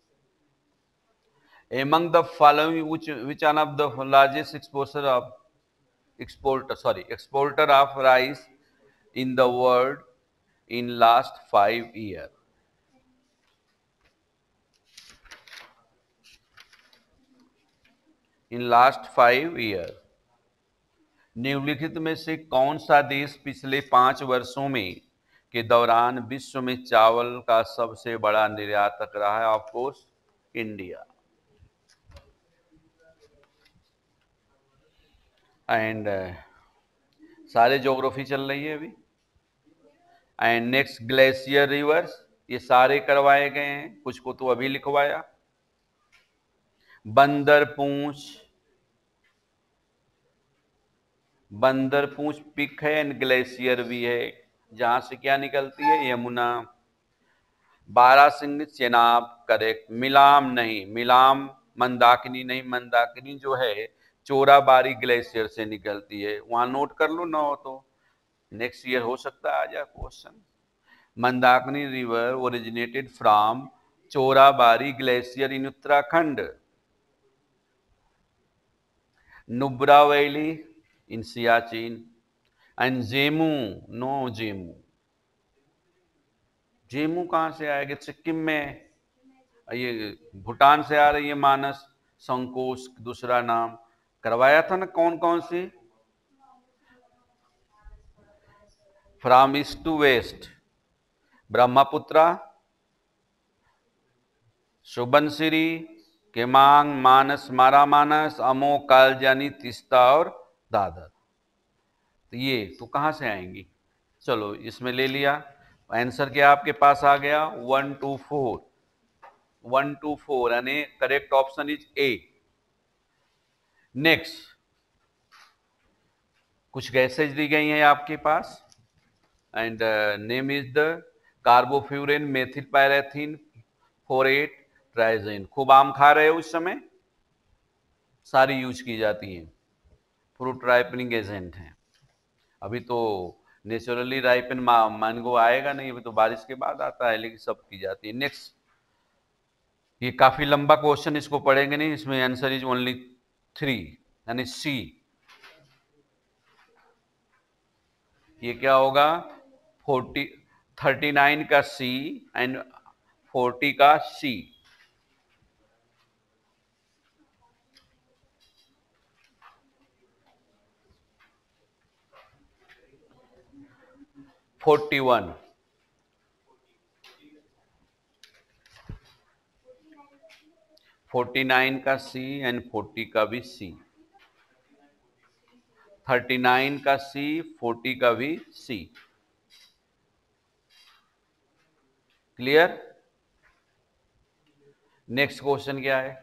Among the following, which which one of the largest exporter of exporter sorry exporter of rice in the world in last five year? In last five year, निम्नलिखित में से कौन सा देश पिछले पांच वर्षों में के दौरान विश्व में चावल का सबसे बड़ा निर्यातक रहा है? Of course India. And uh, सारे ज्योग्राफी चल रही है अभी. And next, glacier rivers. ये सारे करवाए गए हैं, कुछ को तो अभी लिखवाया. बंदर पूंछ, बंदर पूंछ पिक है एंड ग्लेशियर भी है, जहां से क्या निकलती है, यमुना। बारासिंग चेनाब करेक्ट। मिलाम नहीं, मिलाम मंदाकिनी नहीं, मंदाकिनी जो है चोराबारी ग्लेशियर से निकलती है, वहां नोट कर लो, ना हो तो नेक्स्ट ईयर हो सकता है आ जाए question. Mandakini river originated from Chorabari glacier in Uttarakhand. Nubra valley in Siachen and Zemu, no Zemu, Zemu कहां से आएगा, सिक्किम में, ये भूटान से आ रही है मानस, संकोच दूसरा नाम करवाया था ना, कौन कौन सी, from east to west, Brahmaputra, Subansiri, Kameng, Manas, मारा मानस, अमो, कालजानी, तीस्ता और दादर। तो ये तो कहां से आएंगी, चलो इसमें ले लिया। आंसर क्या आपके पास आ गया, one two four, one two four, यानी correct option is A. Next, कुछ गैसेज दी गई हैं आपके पास, and name is the carbofuran, methyl parathion, phorate, triazine. खूब आम खा रहे हो उस समय, सारी यूज की जाती हैं, फ्रूट राइपनिंग एजेंट हैं। अभी तो नेचुरली राइपन मैंगो आएगा नहीं, अभी तो बारिश के बाद आता है, लेकिन सब की जाती है। नेक्स्ट, ये काफी लंबा क्वेश्चन, इसको पढ़ेंगे नहीं, इसमें आंसर इज ओनली थ्री, यानी सी। ये क्या होगा, फोर्टी, थर्टी नाइन का सी एंड फोर्टी का C. Forty one, forty nine का सी एंड फोर्टी का भी सी, थर्टी नाइन का सी, फोर्टी का भी सी। क्लियर। नेक्स्ट क्वेश्चन क्या है,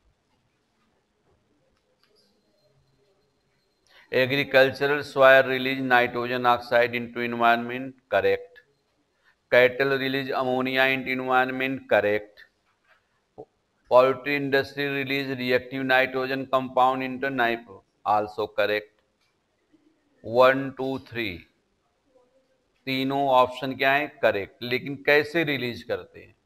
agricultural soil release nitrogen oxide into environment, correct. Cattle release ammonia into environment, correct. Poultry industry release reactive nitrogen compound into nitro, also correct. One two three, तीनों ऑप्शन क्या है, करेक्ट, लेकिन कैसे रिलीज करते हैं,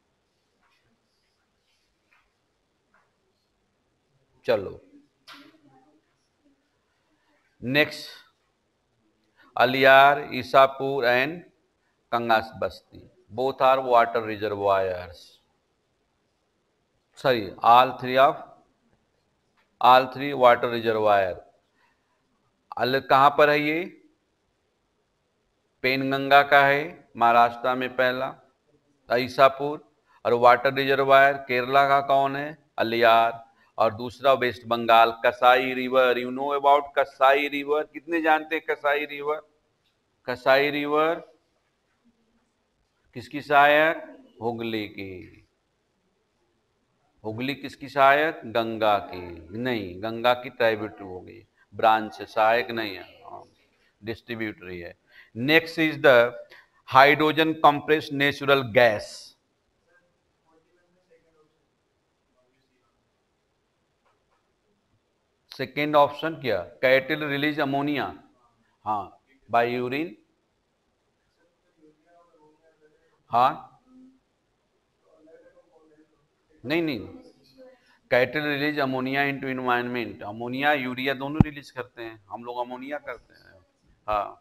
चलो next, Aliyar, Isapur and Kangsabati, both are water reservoirs, sorry all three of, all three water reservoir. अल कहां पर है ये, पेनगंगा का है महाराष्ट्र में पहला, ईसापुर, और वाटर रिजर्वायर केरला का कौन है, अलियार, और दूसरा west Bengal, Kasai river. You know about Kasai river, कितने जानते हैं कसाई रिवर, कसाई रिवर किसकी सहायक, हुगली की, हुगली किसकी सहायक, गंगा की, नहीं गंगा की ट्राइब्यूटरी हो गई, ब्रांच सहायक नहीं है, डिस्ट्रीब्यूटरी है। Next is the hydrogen compressed natural gas, second option क्या, कैटल रिलीज अमोनिया, हाँ बाय यूरिन, हाँ नहीं नहीं, cattle release ammonia into environment, ammonia urea दोनों रिलीज करते हैं, हम लोग अमोनिया करते हैं, हाँ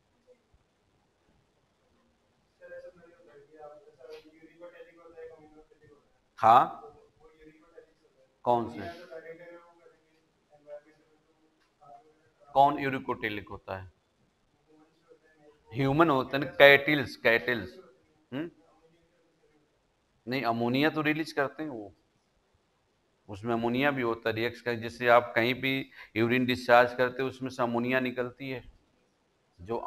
हाँ, कौन से, कौन यूरिकोटिलिक होता है, ह्यूमन होता है ना, कैटिल्स, कैटिल्स, हम्म, नहीं अमोनिया तो रिलीज करते हैं वो, उसमें अमोनिया भी होता है, रिएक्ट कर, जैसे आप कहीं भी यूरिन डिस्चार्ज करते हो उसमें से अमोनिया निकलती है, जो,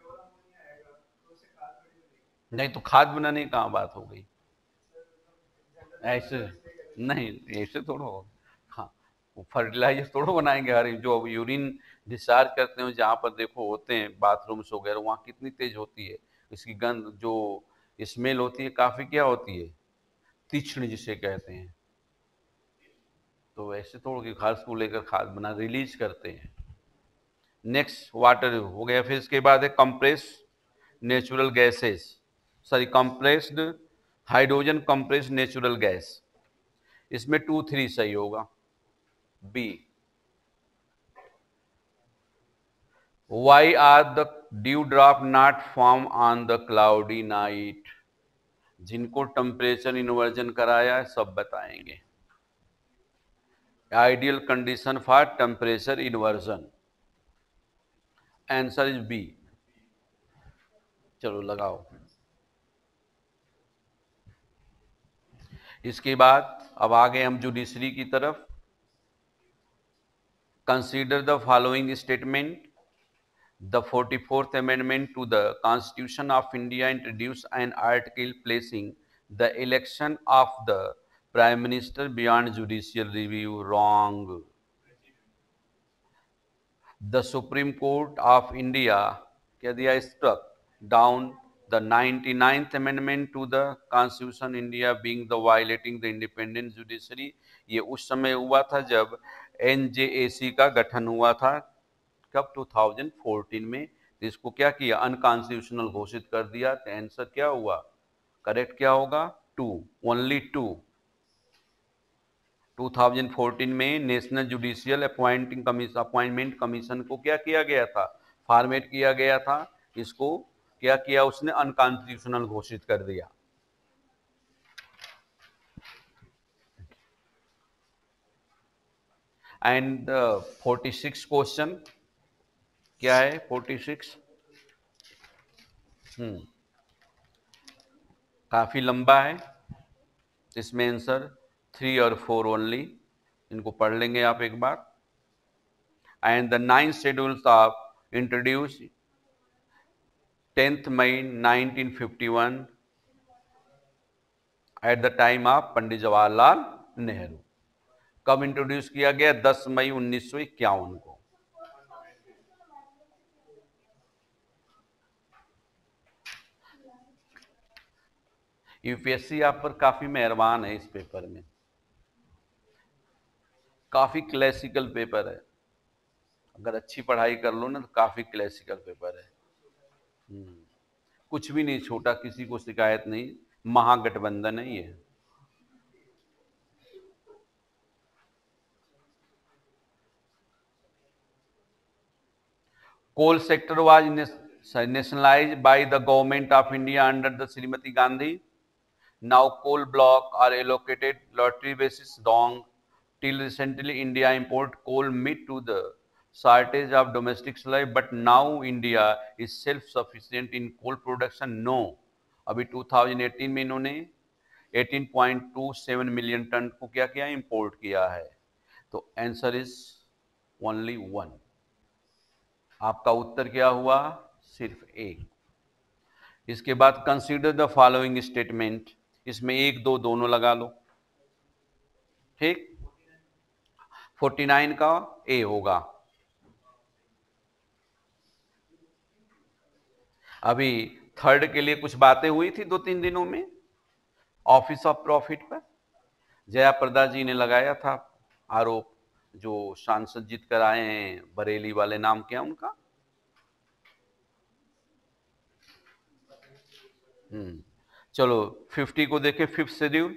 नहीं तो खाद बनाने की कहाँ बात हो गई, ऐसे नहीं, ऐसे थोड़ा हो, हाँ वो फर्टिलाइजर थोड़ा बनाएंगे। हर जो यूरिन डिस्चार्ज करते हैं जहाँ पर देखो होते हैं बाथरूम्स वगैरह, वहाँ कितनी तेज होती है इसकी गंध, जो स्मेल होती है काफी क्या होती है, तीक्ष्ण जिसे कहते हैं। तो ऐसे थोड़ा कि घास को लेकर खाद बना रिलीज करते हैं। नेक्स्ट वाटर हो गया। फिर इसके बाद है compress natural gases, sorry compressed hydrogen compressed natural gas. इसमें टू थ्री सही होगा। B, why are the dew drop not form on the cloudy night. जिनको टेम्परेचर इन्वर्जन कराया है सब बताएंगे। Ideal condition for temperature inversion, answer is B. चलो लगाओ। इसके बाद अब आ गए हम जुडिशरी की तरफ। Consider the following statement. The forty-fourth Amendment to the Constitution of India introduced an article placing the election of the Prime Minister beyond judicial review. Wrong. The Supreme Court of India क्या दिया, struck down the ninety-ninth Amendment to the Constitution India being the violating the independent judiciary. ये उस समय हुआ था जब एन जे ए सी का गठन हुआ था, कब, दो हज़ार चौदह में। तो इसको क्या किया, अनकॉन्स्टिट्यूशनल घोषित कर दिया। तो आंसर क्या हुआ, करेक्ट क्या होगा, टू, ओनली टू। दो हज़ार चौदह में national judicial appointing commission appointment commission को क्या किया गया था, फॉर्मेट किया गया था। इसको क्या किया उसने, अनकॉन्स्टिट्यूशनल घोषित कर दिया। एंड फोर्टी सिक्स क्वेश्चन क्या है, फोर्टी सिक्स, हम्म काफी लंबा है। इसमें आंसर थ्री और फोर ओनली, इनको पढ़ लेंगे आप एक बार। And the ninth schedules of introduce tenth May nineteen fifty one at the time of Pandit Jawaharlal Nehru. कब इंट्रोड्यूस किया गया, दस मई उन्नीस सौ इक्यावन को। यूपीएससी आप पर काफी मेहरबान है इस पेपर में, काफी क्लासिकल पेपर है। अगर अच्छी पढ़ाई कर लो ना तो काफी क्लासिकल पेपर है। हम्म, कुछ भी नहीं छोटा, किसी को शिकायत नहीं, महागठबंधन है ये। Coal sector was nationalized by the government of India under the Srimati Gandhi. Now coal block are allocated lottery basis. Wrong. Till recently India import coal meet to the shortage of domestic supply, but now India is self sufficient in coal production. No. अभी दो हज़ार अठारह में इन्होंने अठारह पॉइंट दो सात मिलियन टन को क्या किया, इंपोर्ट किया है। तो आंसर इज ओनली वन। आपका उत्तर क्या हुआ, सिर्फ एक। इसके बाद कंसीडर द फॉलोइंग स्टेटमेंट। इसमें एक दो दोनों लगा लो, ठीक। उनचास का ए होगा। अभी थर्ड के लिए कुछ बातें हुई थी दो तीन दिनों में ऑफिस ऑफ प्रॉफिट पर। जयाप्रदा जी ने लगाया था आरोप, जो सांसद जीत कर आए हैं बरेली वाले, नाम क्या उनका, हम्म चलो फिफ्टी को देखें। Fifth schedule,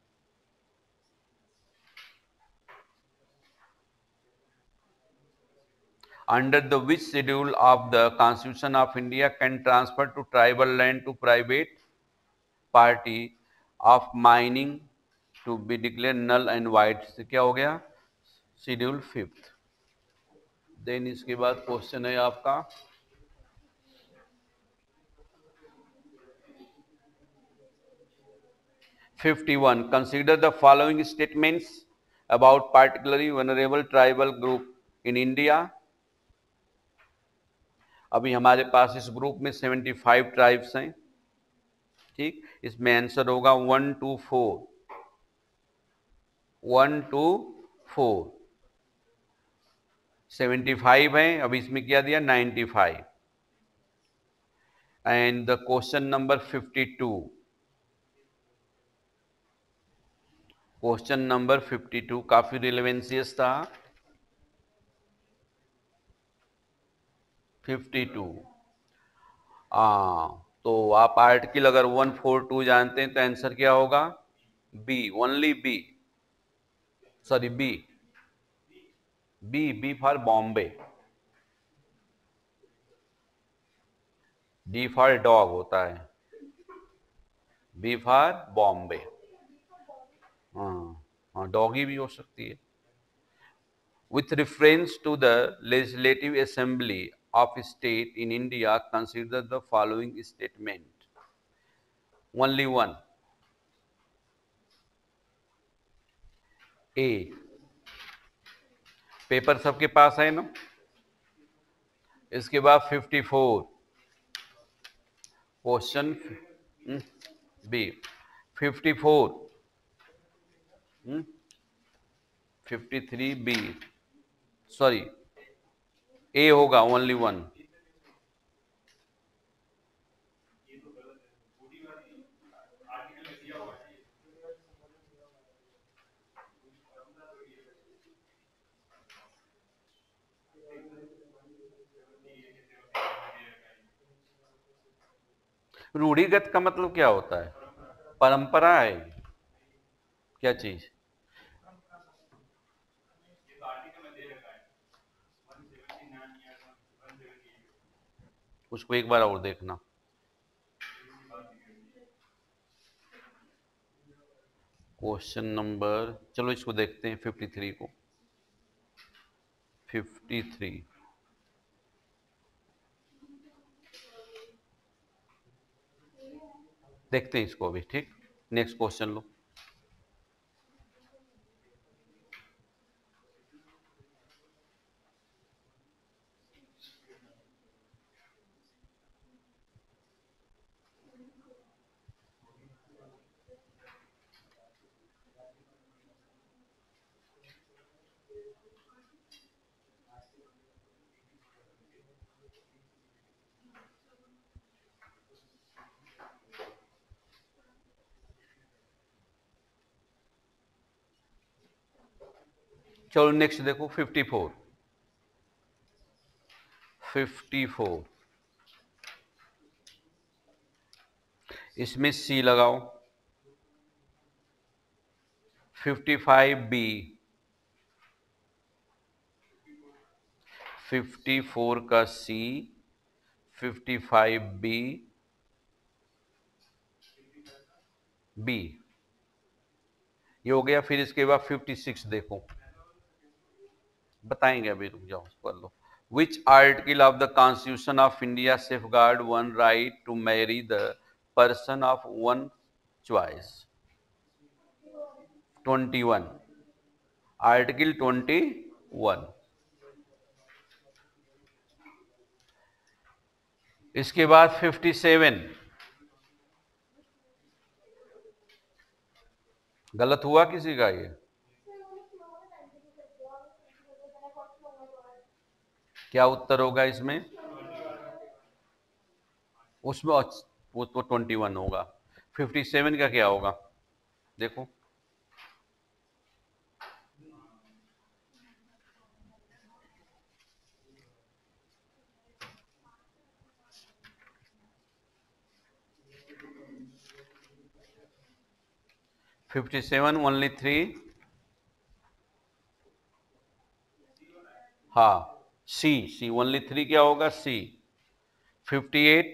under the which schedule of the Constitution of India can transfer to tribal land to private party of mining to be declared null and void। से क्या हो गया, शेड्यूल फिफ्थ। देन इसके बाद क्वेश्चन है आपका fifty-one. Consider the following statements about particularly vulnerable tribal group in India. अभी हमारे पास इस ग्रुप में पचहत्तर ट्राइब्स हैं, ठीक। इसमें आंसर होगा one two four, one two four. Seventy five है, अब इसमें क्या दिया ninety five. And the question number fifty two, question number fifty two काफी रिलेवेंशियस था। फिफ्टी टू, हाँ तो आप आर्टिकल अगर वन फोर टू जानते हैं तो आंसर क्या होगा, B, only B, sorry B, B, B for Bombay, D for dog होता है, बी फॉर बॉम्बे। हाँ हाँ, डॉगी भी हो सकती है। With reference to the Legislative Assembly of a state in India, consider the following statement. Only one. A. Paper सबके पास है ना। इसके बाद fifty four, question B, fifty four, fifty three B, sorry A होगा ओनली वन। रूढ़िगत का मतलब क्या होता है, परंपरा है, क्या चीज, उसको एक बार और देखना। क्वेश्चन नंबर, चलो इसको देखते हैं फिफ्टी थ्री को। फिफ्टी थ्री, देखते हैं इसको अभी, ठीक। नेक्स्ट क्वेश्चन लो। चलो नेक्स्ट देखो फिफ्टी फोर, फिफ्टी फोर, इसमें सी लगाओ। Fifty five B, fifty four का C, fifty five B, B ये हो गया। फिर इसके बाद फिफ्टी सिक्स देखो, बताएंगे अभी, रुक जाओ कर लो। Which article of the constitution of India safeguard one right to marry the person of one choice. Twenty one, article twenty one. इसके बाद फिफ्टी सेवन, गलत हुआ किसी का ये, क्या उत्तर होगा इसमें, उसमें वो तो ट्वेंटी वन होगा। फिफ्टी सेवन का क्या होगा देखो, फिफ्टी सेवन ओनली थ्री, हाँ सी, सी ओनली थ्री क्या होगा, C. Fifty eight,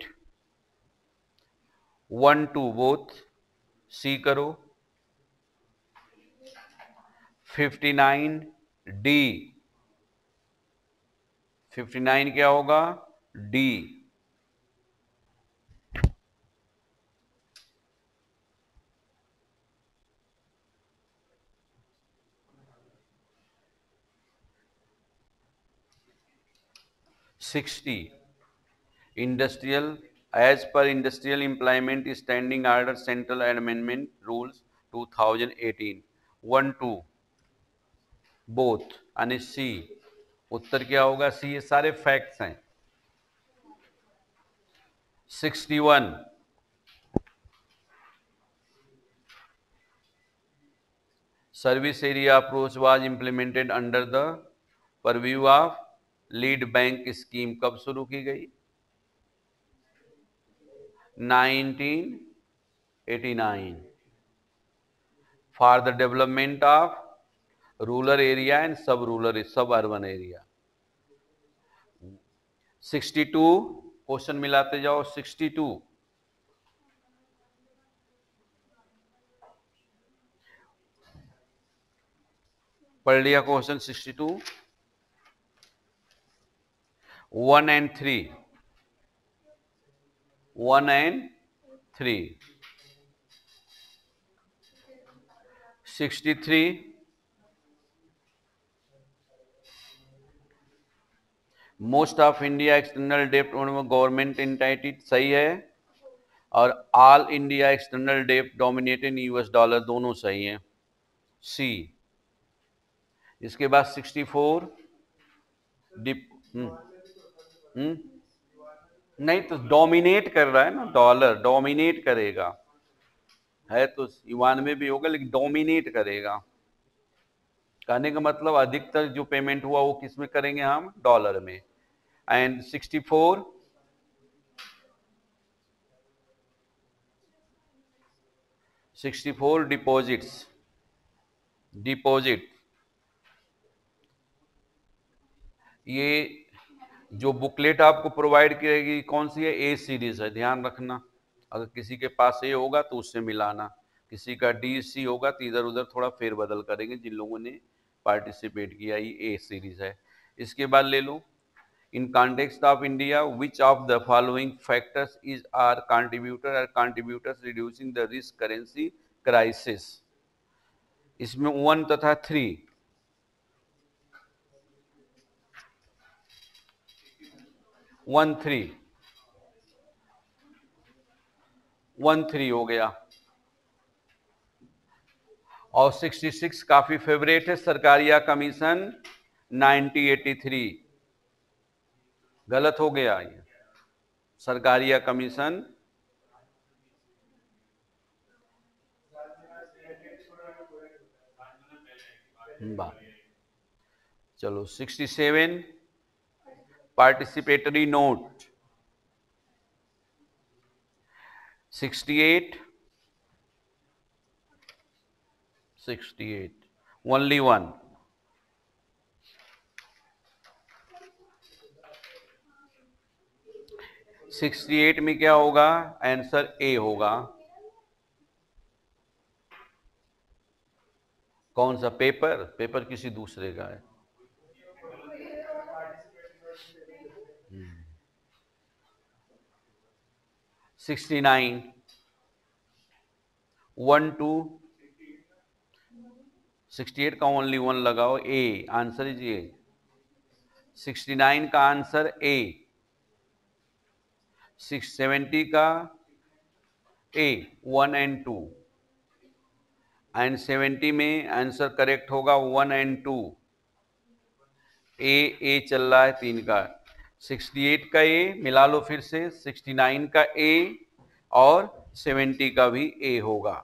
one two both, C करो। Fifty nine D, fifty nine क्या होगा, D. Sixty, industrial, as per industrial employment standing order central amendment rules two thousand eighteen, one two both, यानी सी। उत्तर क्या होगा? सी। ये सारे फैक्ट्स हैं। Sixty one, service area approach was implemented under the purview of lead bank scheme. कब शुरू की गई? Nineteen eighty nine. For the development of rural area and sub rural sub urban area. Sixty two, question मिलाते जाओ। सिक्सटी टू, पढ़ लिया question? Sixty two, one and three, one and three. Sixty three, most of India external डेप्ट गवर्नमेंट एंटाइटीड, सही है। और ऑल इंडिया एक्सटर्नल डेप्ट डोमिनेटेड यूएस डॉलर, दोनों सही है। सी। इसके बाद सिक्सटी फोर, डिप हम्म हम्म नहीं तो डोमिनेट कर रहा है ना, डॉलर डोमिनेट करेगा। है तो युवान में भी होगा, लेकिन डोमिनेट करेगा। कहने का मतलब अधिकतर जो पेमेंट हुआ वो किस में करेंगे? हम डॉलर में। And sixty four, sixty four deposits, deposit. ये जो बुकलेट आपको प्रोवाइड करेगी कौन सी है? ए सीरीज है, ध्यान रखना। अगर किसी के पास ए होगा तो उससे मिलाना, किसी का डी सी होगा तो इधर उधर थोड़ा फेरबदल करेंगे। जिन लोगों ने पार्टिसिपेट किया, ये ए सीरीज है। इसके बाद ले लो, in context of India which of the following factors is are contributor are contributors reducing the risk currency crisis. इसमें वन तथा three, one three, one three हो गया। और सिक्सटी सिक्स काफी फेवरेट है, Sarkaria commission nineteen eighty three. गलत हो गया ये, सरकारिया कमीशन बात। चलो sixty seven, participatory note. Sixty eight, sixty eight, only one. Sixty eight में क्या होगा? आंसर ए होगा। कौन सा? पेपर? पेपर किसी दूसरे का है। Sixty nine, one two, sixty eight का ओनली वन लगाओ, A. Answer is A. Sixty nine का आंसर ए। सिक्स सेवेंटी का A, one and two. And seventy में आंसर करेक्ट होगा one and two. A A चल रहा है तीन का। सिक्सटी एट का ए मिला लो फिर से, सिक्सटी नाइन का ए और सेवेंटी का भी ए होगा।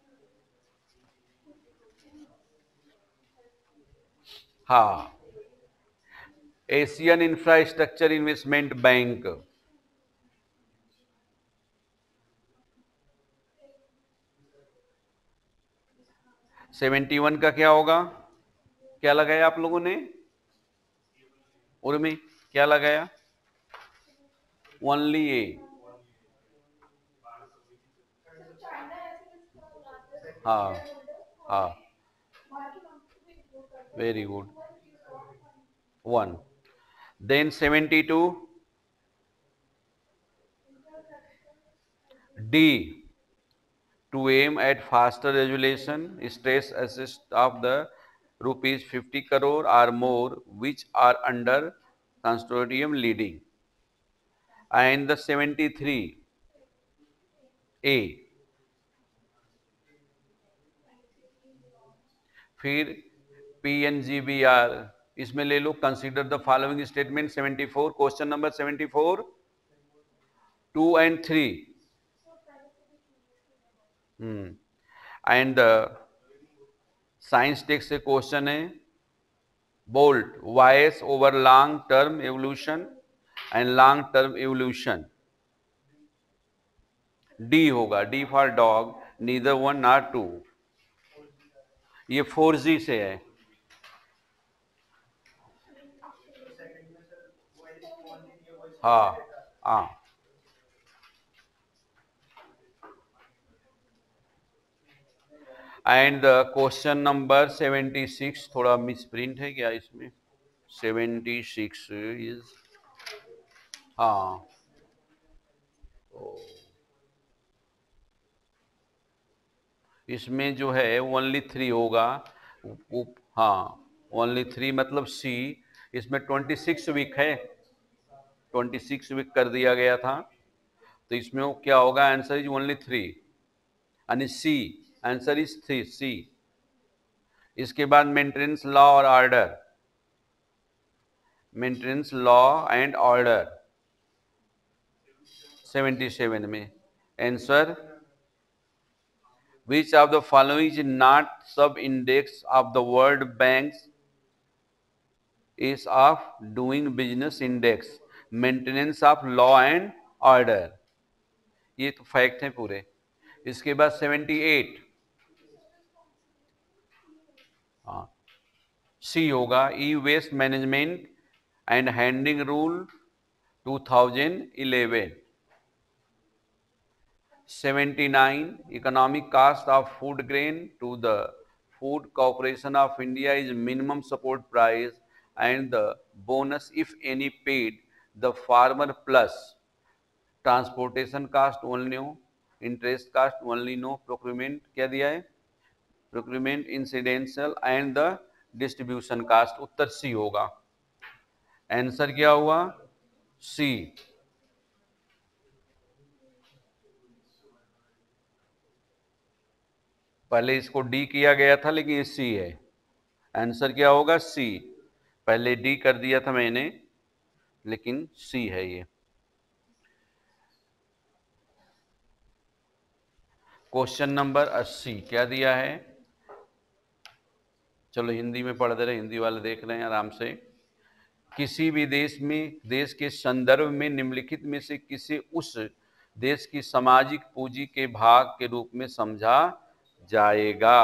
हाँ, Asian infrastructure investment bank. Seventy one का क्या होगा? क्या लगाया आप लोगों ने? उर्मी क्या लगाया? Only A. हाँ हाँ, very good, one. Then seventy two, D, to aim at faster resolution stress assist of the rupees fifty crore or more which are under consortium leading. And the seventy-three A, फिर P N G B R इसमें ले लो, consider the following statement seventy four, question number seventy four, two and three. Hmm and science text से क्वेश्चन है, VoLTE voice over long term evolution and long term evolution. D होगा, D for dog, neither one nor two. ये फोर जी से है। हाँ हाँ, and question number seventy six, थोड़ा मिस प्रिंट है क्या इसमें? सेवेंटी सिक्स इज, हाँ इसमें जो है ओनली थ्री होगा। हाँ ओनली थ्री मतलब सी। इसमें ट्वेंटी सिक्स वीक है, ट्वेंटी सिक्स वीक कर दिया गया था, तो इसमें वो क्या होगा? आंसर इज ओनली थ्री, यानी C. Answer is three, C. इसके बाद मेंटेनेंस लॉ और order, maintenance law and order seventy seven में answer, which of the following is not sub index of the World Bank's is of doing business index, maintenance of law and order। ये तो फैक्ट है पूरे। इसके बाद सेवेंटी एट, हाँ सी होगा, E waste management and handling rule two thousand eleven. Seventy nine, economic cost of food grain to the Food Corporation of India is minimum support price and the bonus if any paid the farmer plus transportation cost only no, interest cost only no, procurement क्या दिया है? procurement incidental and the distribution cost। उत्तर सी होगा। आंसर क्या हुआ? सी। पहले इसको डी किया गया था लेकिन ये सी है। आंसर क्या होगा? सी। पहले डी कर दिया था मैंने, लेकिन सी है ये। क्वेश्चन नंबर अस्सी क्या दिया है? चलो हिंदी में पढ़ दे रहे, हिंदी वाले देख रहे हैं आराम से। किसी भी देश में, देश के संदर्भ में निम्नलिखित में से किसी उस देश की सामाजिक पूंजी के भाग के रूप में समझा जाएगा?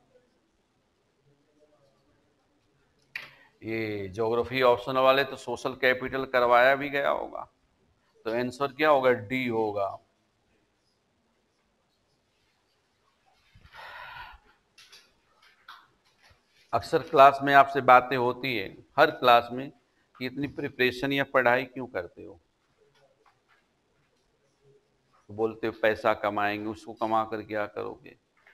ये ज्योग्राफी ऑप्शन वाले तो सोशल कैपिटल करवाया भी गया होगा, तो आंसर क्या होगा? डी होगा। अक्सर क्लास में आपसे बातें होती है, हर क्लास में, कि इतनी प्रिपरेशन या पढ़ाई क्यों करते हो? तो बोलते हो पैसा कमाएंगे, उसको कमा कर क्या करोगे?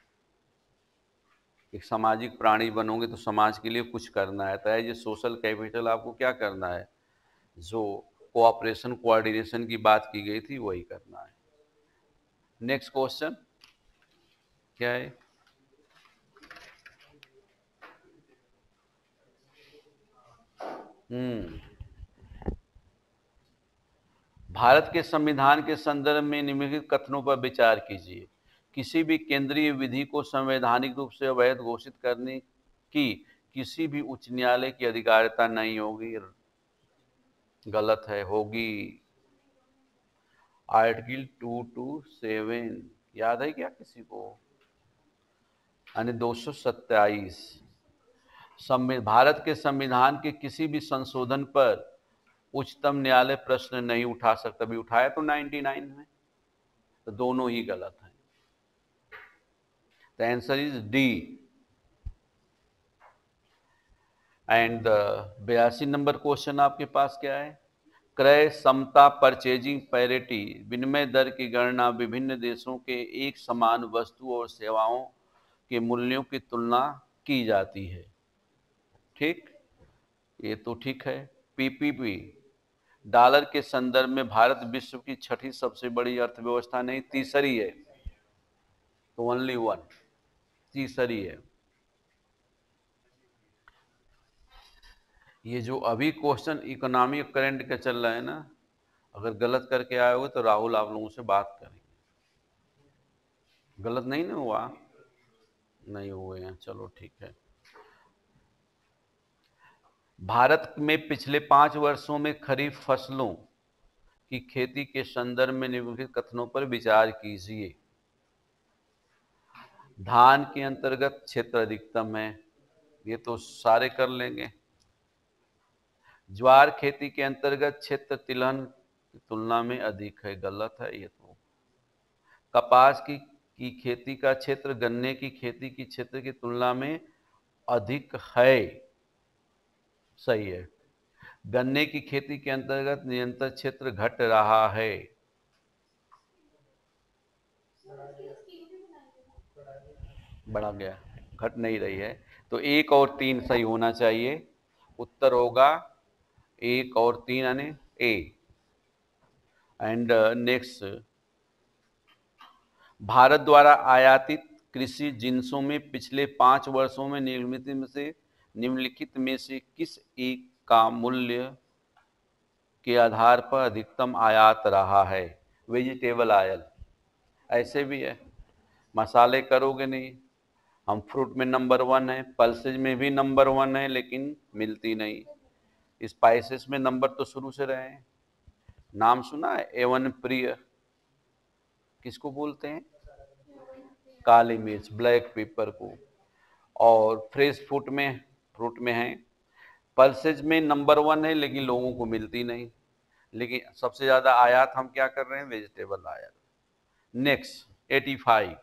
एक सामाजिक प्राणी बनोगे तो समाज के लिए कुछ करना है, तो ये सोशल कैपिटल आपको क्या करना है? जो कोऑपरेशन कोऑर्डिनेशन की बात की गई थी वही करना है। नेक्स्ट क्वेश्चन क्या है? हम्म भारत के संविधान के संदर्भ में निम्नलिखित कथनों पर विचार कीजिए। किसी भी केंद्रीय विधि को संवैधानिक रूप से अवैध घोषित करने की किसी भी उच्च न्यायालय की अधिकारिता नहीं होगी। गलत है, होगी। आर्टिकल टू टू सेवन याद है क्या किसी को? यानी दो सौ सत्ताईस, भारत के संविधान के किसी भी संशोधन पर उच्चतम न्यायालय प्रश्न नहीं उठा सकता। भी उठाया तो नाइंटी नाइन में, तो दोनों ही गलत हैं। The answer is D. And बयासी नंबर क्वेश्चन आपके पास क्या है? क्रय समता परचेजिंग पैरिटी विनिमय दर की गणना विभिन्न देशों के एक समान वस्तु और सेवाओं के मूल्यों की तुलना की जाती है। ठीक, ये तो ठीक है। पीपीपी डॉलर के संदर्भ में भारत विश्व की छठी सबसे बड़ी अर्थव्यवस्था नहीं, तीसरी है, तो ओनली वन, तीसरी है। ये जो अभी क्वेश्चन इकोनॉमिक करंट का चल रहा है ना, अगर गलत करके आए हो तो राहुल आप लोगों से बात करेंगे। गलत नहीं ना हुआ? नहीं हुए हैं, चलो ठीक है। भारत में पिछले पांच वर्षों में खरीफ फसलों की खेती के संदर्भ में निम्नलिखित कथनों पर विचार कीजिए। धान के अंतर्गत क्षेत्र अधिकतम है, ये तो सारे कर लेंगे। ज्वार खेती के अंतर्गत क्षेत्र तिलहन की तुलना में अधिक है, गलत है ये तो। कपास की की खेती का क्षेत्र गन्ने की खेती की क्षेत्र की तुलना में अधिक है, सही है। गन्ने की खेती के अंतर्गत निरंतर क्षेत्र घट रहा है। बढ़ा गया, घट नहीं रही है। तो एक और तीन सही होना चाहिए। उत्तर होगा एक और तीन यानी ए। एंड नेक्स्ट, भारत द्वारा आयातित कृषि जिन्सों में पिछले पांच वर्षों में निम्नलिखित में से निम्नलिखित में से किस एक का मूल्य के आधार पर अधिकतम आयात रहा है? वेजिटेबल ऑयल, ऐसे भी है। मसाले करोगे नहीं, हम फ्रूट में नंबर वन है, पल्सेज में भी नंबर वन है, लेकिन मिलती नहीं। स्पाइसेस में नंबर तो शुरू से रहे हैं। नाम सुना है एवन प्रिय? किसको बोलते हैं? काली मिर्च, ब्लैक पेपर को। और फ्रेश फ्रूट में फ्रूट में है, पल्सेज में नंबर वन है, लेकिन लोगों को मिलती नहीं। लेकिन सबसे ज्यादा आयात हम क्या कर रहे हैं? वेजिटेबल आयात। Next, eighty five,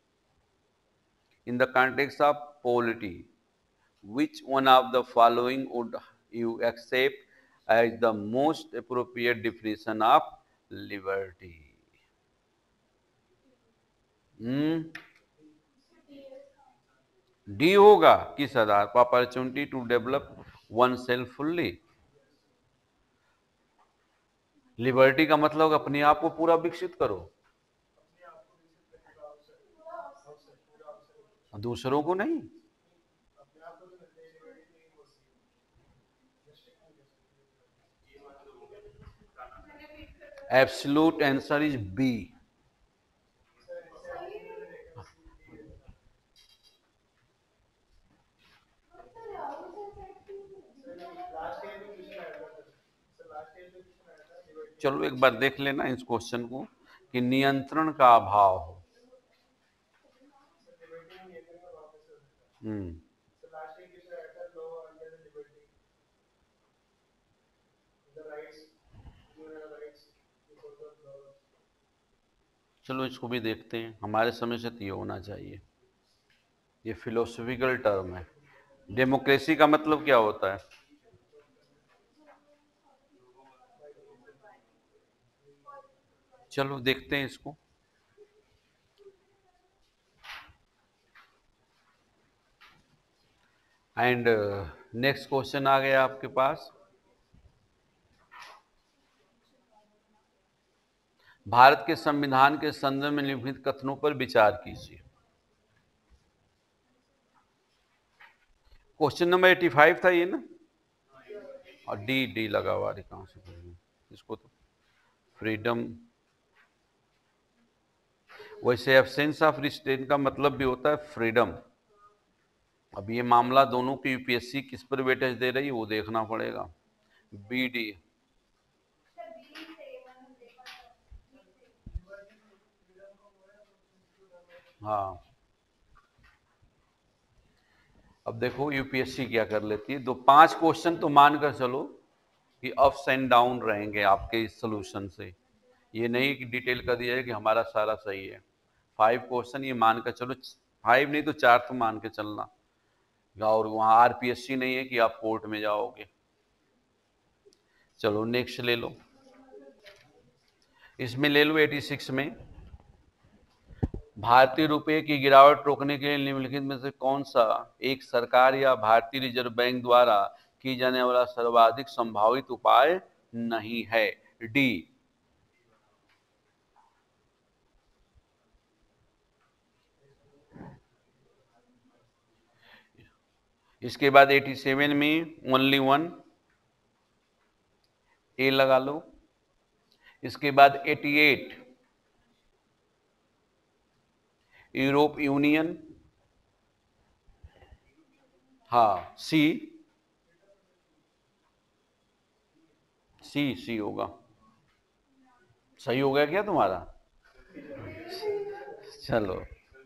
in the context of polity, which one of the following would you accept as the most appropriate definition of liberty? Hmm D होगा। किस आधार पर? Opportunity to develop one self fully. Liberty का मतलब अपने आप को पूरा विकसित करो, दूसरों को नहीं। Absolute answer is B. चलो एक बार देख लेना इस क्वेश्चन को कि नियंत्रण का अभाव हो। हम्म चलो इसको भी देखते हैं, हमारे समय से तो ये होना चाहिए। ये फिलोसफिकल टर्म है। डेमोक्रेसी का मतलब क्या होता है? चलो देखते हैं इसको। एंड नेक्स्ट क्वेश्चन आ गया आपके पास। भारत के संविधान के संदर्भ में निम्नलिखित कथनों पर विचार कीजिए। क्वेश्चन नंबर एटी फाइव था ये ना, और डी डी लगा हुआ है कहां से? इसको तो फ्रीडम, वैसे एब्सेंस ऑफ रिस्ट्रेंट का मतलब भी होता है फ्रीडम। अब ये मामला दोनों की यूपीएससी किस पर वेटेज दे रही है वो देखना पड़ेगा। बी डी, हाँ। अब देखो यूपीएससी क्या कर लेती है। दो पांच क्वेश्चन तो मान कर चलो कि अप्स एंड डाउन रहेंगे आपके इस सोल्यूशन से। ये नहीं कि डिटेल कर दिया है कि हमारा सारा सही है। फाइव क्वेश्चन ये मान कर चलो, फाइव नहीं तो चार तो मान के चलना। और वहाँ आरपीएससी नहीं है कि आप कोर्ट में जाओगे। चलो नेक्स्ट ले लो, इसमें ले लो एटी सिक्स में, भारतीय रुपये की गिरावट रोकने के लिए निम्नलिखित में से कौन सा एक सरकार या भारतीय रिजर्व बैंक द्वारा की जाने वाला सर्वाधिक संभावित उपाय नहीं है? डी। इसके बाद सत्तासी में ओनली वन, ए लगा लो। इसके बाद अठासी यूरोप यूनियन, हाँ सी, सी सी होगा। सही हो गया क्या तुम्हारा? चलो,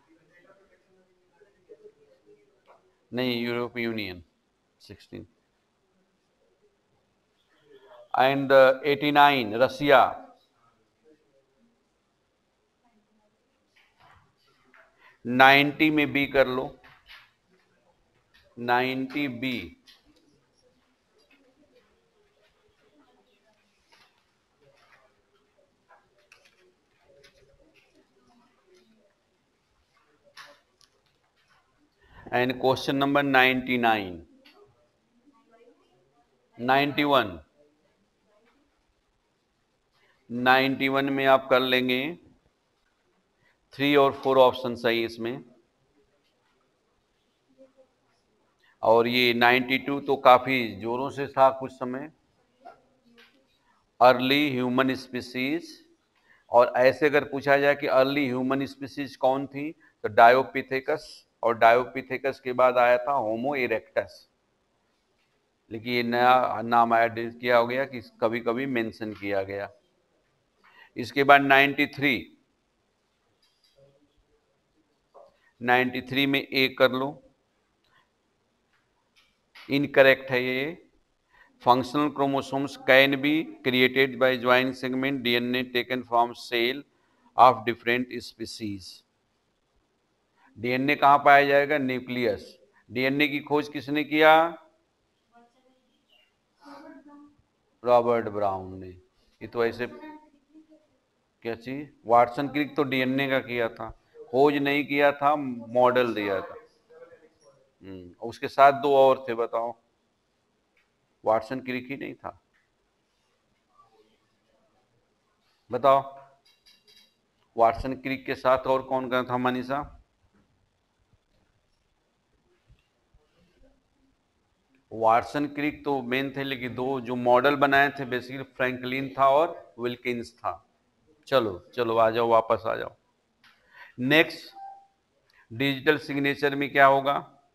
नहीं, Europe union sixteen. And eighty nine Russia, ninety में बी कर लो, ninety B. And question number ninety nine, ninety one, ninety one में आप कर लेंगे, थ्री और फोर ऑप्शन सही इसमें। और ये नाइन्टी टू तो काफी जोरों से था कुछ समय, अर्ली ह्यूमन स्पीसीज। और ऐसे अगर पूछा जाए कि अर्ली ह्यूमन स्पीसीज कौन थी, तो डायोपिथेकस, और डायोपिथेकस के बाद आया था होमो इरेक्टस। लेकिन ये नया नाम ऐड किया हो गया कि कभी कभी मेंशन किया गया। इसके बाद नाइन्टी थ्री, नाइन्टी थ्री में ए कर लो, इनकरेक्ट है ये। Functional chromosomes can be created by joint segment DNA taken from cell of different species. DNA कहां पाया जाएगा? न्यूक्लियस। डीएनए की खोज किसने किया? रॉबर्ट ब्राउन ने। ये तो ऐसे, क्या चीज? वाटसन क्रिक तो डीएनए का किया था, खोज नहीं किया था, मॉडल दिया था। हम्म, उसके साथ दो और थे, बताओ। वाटसन क्रिक ही नहीं था? बताओ, वाटसन क्रिक के साथ और कौन कौन था मनीषा? वाटसन क्रिक तो मेन थे, लेकिन दो जो मॉडल बनाए थे बेसिकली फ्रैंकलिन था और विल्किंस था। चलो चलो, आ जाओ, वापस आ जाओ। नेक्स्ट, डिजिटल सिग्नेचर में क्या होगा?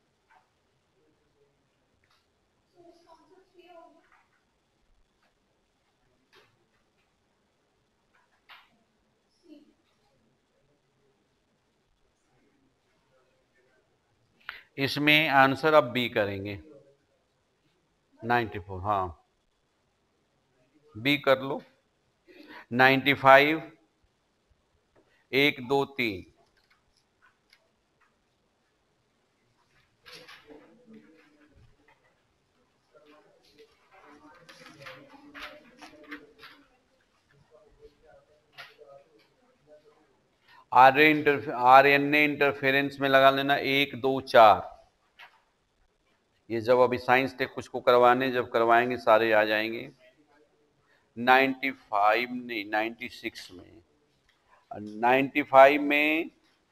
इसमें आंसर अब बी करेंगे, नाइन्टी फोर, हाँ बी कर लो। नाइन्टी फाइव, एक दो तीन, R inter R N A interference में लगा लेना एक दो चार। ये जब अभी साइंस टेक कुछ को करवाने, जब करवाएंगे सारे आ जाएंगे। नाइन्टी फाइव नहीं, नाइन्टी सिक्स में, नाइन्टी फाइव में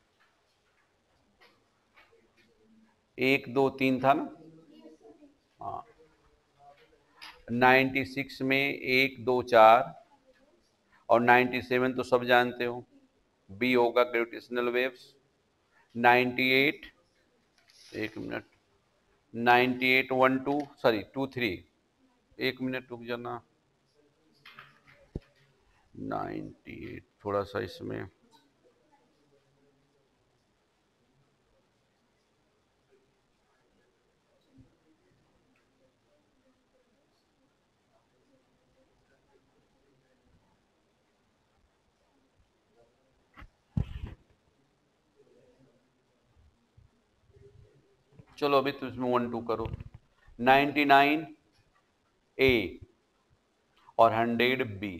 एक दो तीन था ना? हाँ, नाइन्टी सिक्स में एक दो चार, और नाइन्टी सेवन तो सब जानते हो, बी होगा, ग्रेविटेशनल वेव्स। नाइन्टी एट, एक minute, ninety eight one two, sorry two three, एक मिनट रुक जाना। नाइन्टी एट थोड़ा सा इसमें, चलो अभी तो इसमें वन टू करो। नाइन्टी नाइन ए और हंड्रेड बी।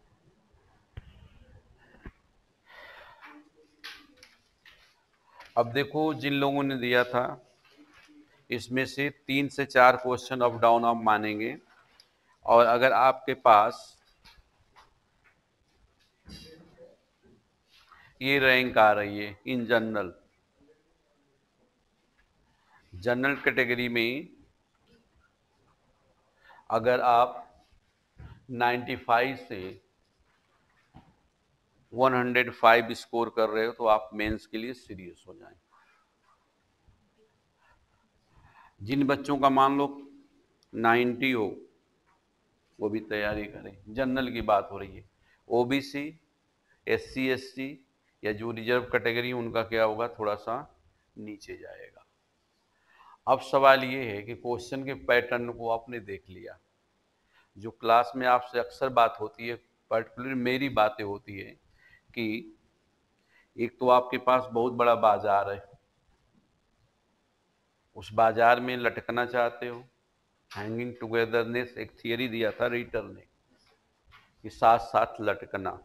अब देखो, जिन लोगों ने दिया था इसमें से तीन से चार क्वेश्चन अप डाउन आप मानेंगे। और अगर आपके पास ये रैंक आ रही है इन जनरल, जनरल कैटेगरी में अगर आप पचानवे से एक सौ पाँच स्कोर कर रहे हो तो आप मेंस के लिए सीरियस हो जाएं। जिन बच्चों का मान लो नब्बे हो वो भी तैयारी करें। जनरल की बात हो रही है। ओबीसी, एससी, एसटी या जो रिजर्व कैटेगरी उनका क्या होगा, थोड़ा सा नीचे जाएगा। अब सवाल ये है कि क्वेश्चन के पैटर्न को आपने देख लिया। जो क्लास में आपसे अक्सर बात होती है, पर्टिकुलर मेरी बातें होती है कि एक तो आपके पास बहुत बड़ा बाजार है, उस बाजार में लटकना चाहते हो। हैंगिंग टुगेदरनेस एक थियरी दिया था रीटर ने कि साथ साथ लटकना।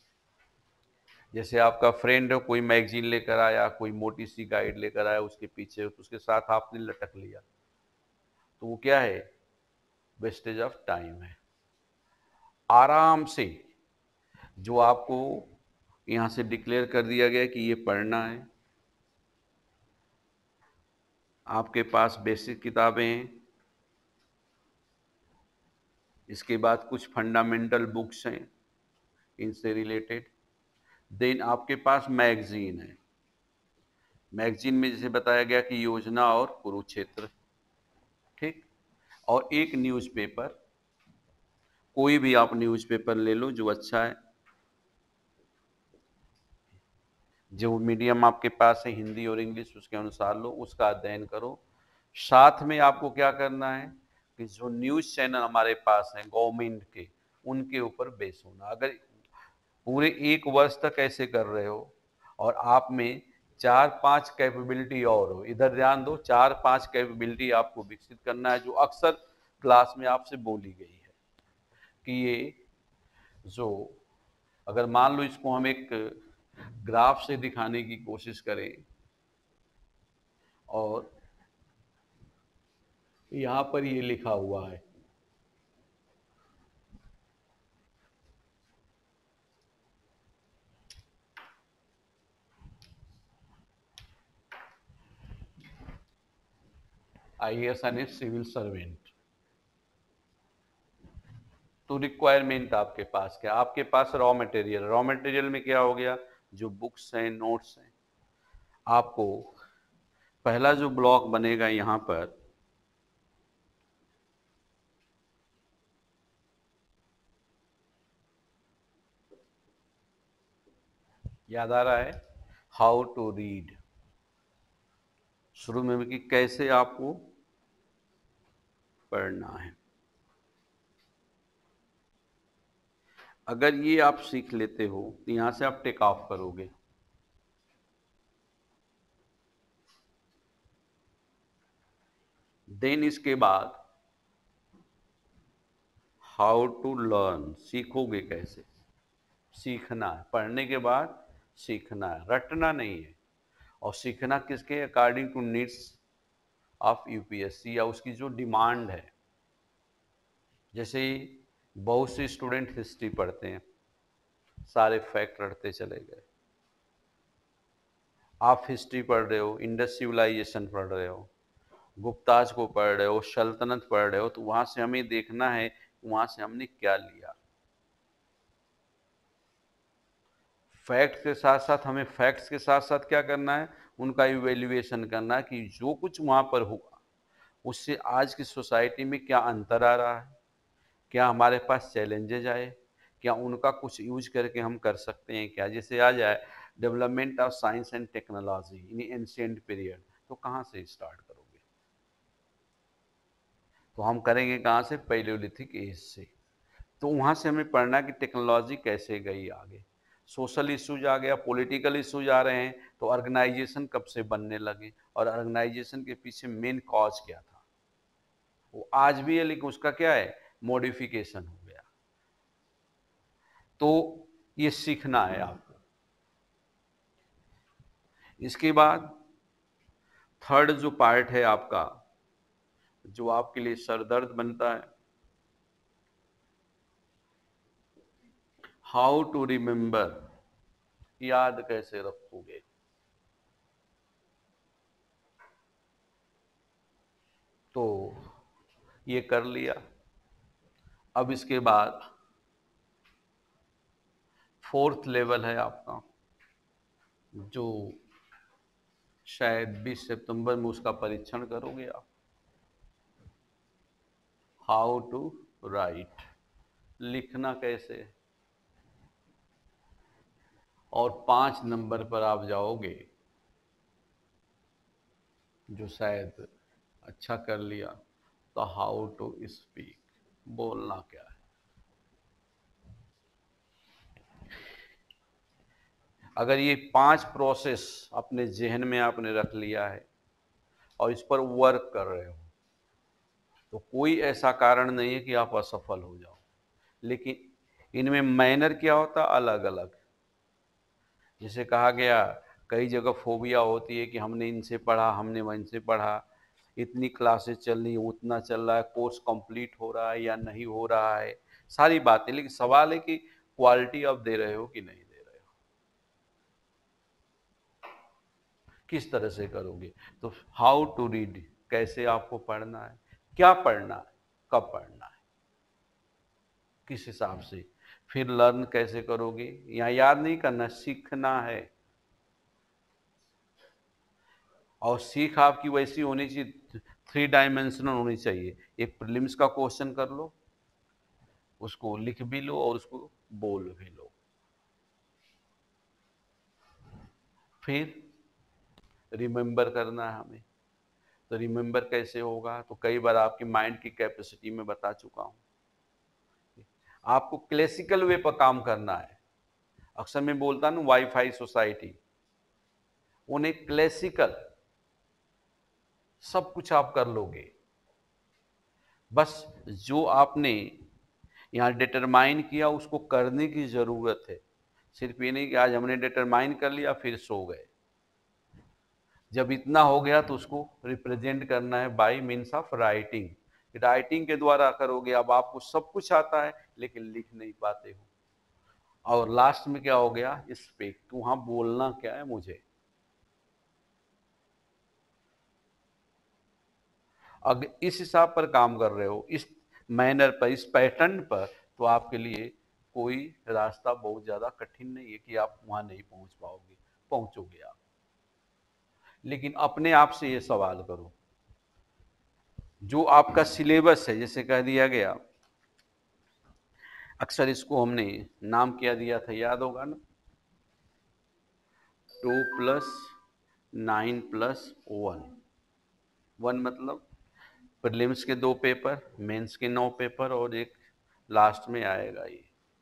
जैसे आपका फ्रेंड है, कोई मैगजीन लेकर आया, कोई मोटी सी गाइड लेकर आया, उसके पीछे तो उसके साथ आपने लटक लिया, तो वो क्या है, वेस्टेज ऑफ टाइम है। आराम से जो आपको यहां से डिक्लेयर कर दिया गया कि ये पढ़ना है, आपके पास बेसिक किताबें हैं, इसके बाद कुछ फंडामेंटल बुक्स हैं इनसे रिलेटेड, देन आपके पास मैगजीन है। मैगजीन में जैसे बताया गया कि योजना और कुरुक्षेत्र, ठीक, और एक न्यूज़पेपर, कोई भी आप न्यूज़पेपर ले लो जो अच्छा है, जो मीडियम आपके पास है हिंदी और इंग्लिश उसके अनुसार लो, उसका अध्ययन करो। साथ में आपको क्या करना है कि जो न्यूज़ चैनल हमारे पास हैं गवर्नमेंट के, उनके ऊपर बेस होना। अगर पूरे एक वर्ष तक ऐसे कर रहे हो और आप में चार पांच कैपेबिलिटी और हो, इधर ध्यान दो, चार पांच कैपेबिलिटी आपको विकसित करना है जो अक्सर क्लास में आपसे बोली गई है कि ये जो, अगर मान लो इसको हम एक ग्राफ से दिखाने की कोशिश करें और यहां पर ये लिखा हुआ है, आईएएस यानी सिविल सर्वेंट। तो रिक्वायरमेंट आपके पास क्या, आपके पास रॉ मटेरियल, रॉ मटेरियल में क्या हो गया, जो बुक्स हैं, नोट्स हैं। आपको पहला जो ब्लॉक बनेगा यहां पर, याद आ रहा है, हाउ टू रीड, शुरू में कि कैसे आपको पढ़ना है। अगर ये आप सीख लेते हो तो यहां से आप टेक ऑफ करोगे। देन इसके बाद हाउ टू लर्न, सीखोगे कैसे, सीखना है, पढ़ने के बाद सीखना है, रटना नहीं है। और सीखना किसके according to needs of UPSC या उसकी जो डिमांड है। जैसे बहुत से स्टूडेंट हिस्ट्री पढ़ते हैं, सारे फैक्ट रटते चले गए। आप हिस्ट्री पढ़ रहे हो, इंडस सिविलाइजेशन पढ़ रहे हो, गुप्ताज को पढ़ रहे हो, सल्तनत पढ़ रहे हो, तो वहां से हमें देखना है वहां से हमने क्या लिया। फैक्ट के साथ साथ हमें फैक्ट्स के साथ साथ क्या करना है, उनका इवेल्युएशन करना है कि जो कुछ वहां पर हुआ उससे आज की सोसाइटी में क्या अंतर आ रहा है, क्या हमारे पास चैलेंजेज आए, क्या उनका कुछ यूज करके हम कर सकते हैं क्या। जैसे आ जाए development of science and technology in ancient period, तो कहाँ से स्टार्ट करोगे, तो हम करेंगे कहाँ से, पैलियोलिथिक एज से। तो वहाँ से हमें पढ़ना कि टेक्नोलॉजी कैसे गई आगे, सोशल इश्यूज आ गया, पॉलिटिकल इश्यूज आ रहे हैं, तो ऑर्गेनाइजेशन कब से बनने लगे और ऑर्गेनाइजेशन के पीछे मेन कॉज क्या था। वो आज भी है लेकिन उसका क्या है, मॉडिफिकेशन हो गया। तो ये सीखना है आपको। इसके बाद थर्ड जो पार्ट है आपका, जो आपके लिए सरदर्द बनता है, हाउ टू रिमेंबर, याद कैसे रखोगे। तो ये कर लिया। अब इसके बाद फोर्थ लेवल है आपका, जो शायद बीस सितंबर में उसका परीक्षण करोगे आप। हाउ टू राइट, लिखना कैसे। और पांच नंबर पर आप जाओगे, जो शायद अच्छा कर लिया, तो हाउ टू स्पीक, बोलना क्या है। अगर ये पांच प्रोसेस अपने जहन में आपने रख लिया है और इस पर वर्क कर रहे हो, तो कोई ऐसा कारण नहीं है कि आप असफल हो जाओ। लेकिन इनमें मैनर क्या होता है, अलग अलग। जैसे कहा गया, कई जगह फोबिया होती है कि हमने इनसे पढ़ा, हमने इनसे पढ़ा, इतनी क्लासेस चल रही, उतना चल रहा है, कोर्स कंप्लीट हो रहा है या नहीं हो रहा है, सारी बातें। लेकिन सवाल है कि क्वालिटी आप दे रहे हो कि नहीं दे रहे हो, किस तरह से करोगे। तो हाउ टू रीड, कैसे आपको पढ़ना है, क्या पढ़ना है, कब पढ़ना है, किस हिसाब से। फिर लर्न कैसे करोगे, यहाँ याद नहीं करना, सीखना है। और सीख आपकी वैसी होनी चाहिए, थ्री डायमेंशनल होनी चाहिए। एक प्रीलिम्स का क्वेश्चन कर लो, उसको लिख भी लो और उसको बोल भी लो। फिर रिमेंबर करना है हमें। तो रिमेंबर कैसे होगा, तो कई बार आपकी माइंड की कैपेसिटी में बता चुका हूं। आपको क्लासिकल वे पर काम करना है। अक्सर मैं बोलता हूं वाईफाई सोसाइटी, उन्हें क्लासिकल सब कुछ आप कर लोगे। बस जो आपने यहाँ डिटरमाइन किया उसको करने की जरूरत है। सिर्फ ये नहीं कि आज हमने डिटरमाइन कर लिया फिर सो गए। जब इतना हो गया तो उसको रिप्रेजेंट करना है by means of writing. Writing के द्वारा करोगे। अब आपको सब कुछ आता है लेकिन लिख नहीं पाते हो। और लास्ट में क्या हो गया, स्पीक, तो वहां बोलना क्या है मुझे। अगर इस हिसाब पर काम कर रहे हो, इस मैनर पर, इस पैटर्न पर, तो आपके लिए कोई रास्ता बहुत ज्यादा कठिन नहीं है कि आप वहां नहीं पहुंच पाओगे, पहुंचोगे आप। लेकिन अपने आप से ये सवाल करो, जो आपका सिलेबस है, जैसे कह दिया गया, अक्सर इसको हमने नाम क्या दिया था याद होगा ना, two plus nine plus one. One मतलब प्रीलिम्स के दो पेपर, मेंस के नौ पेपर और एक लास्ट में आएगा ये।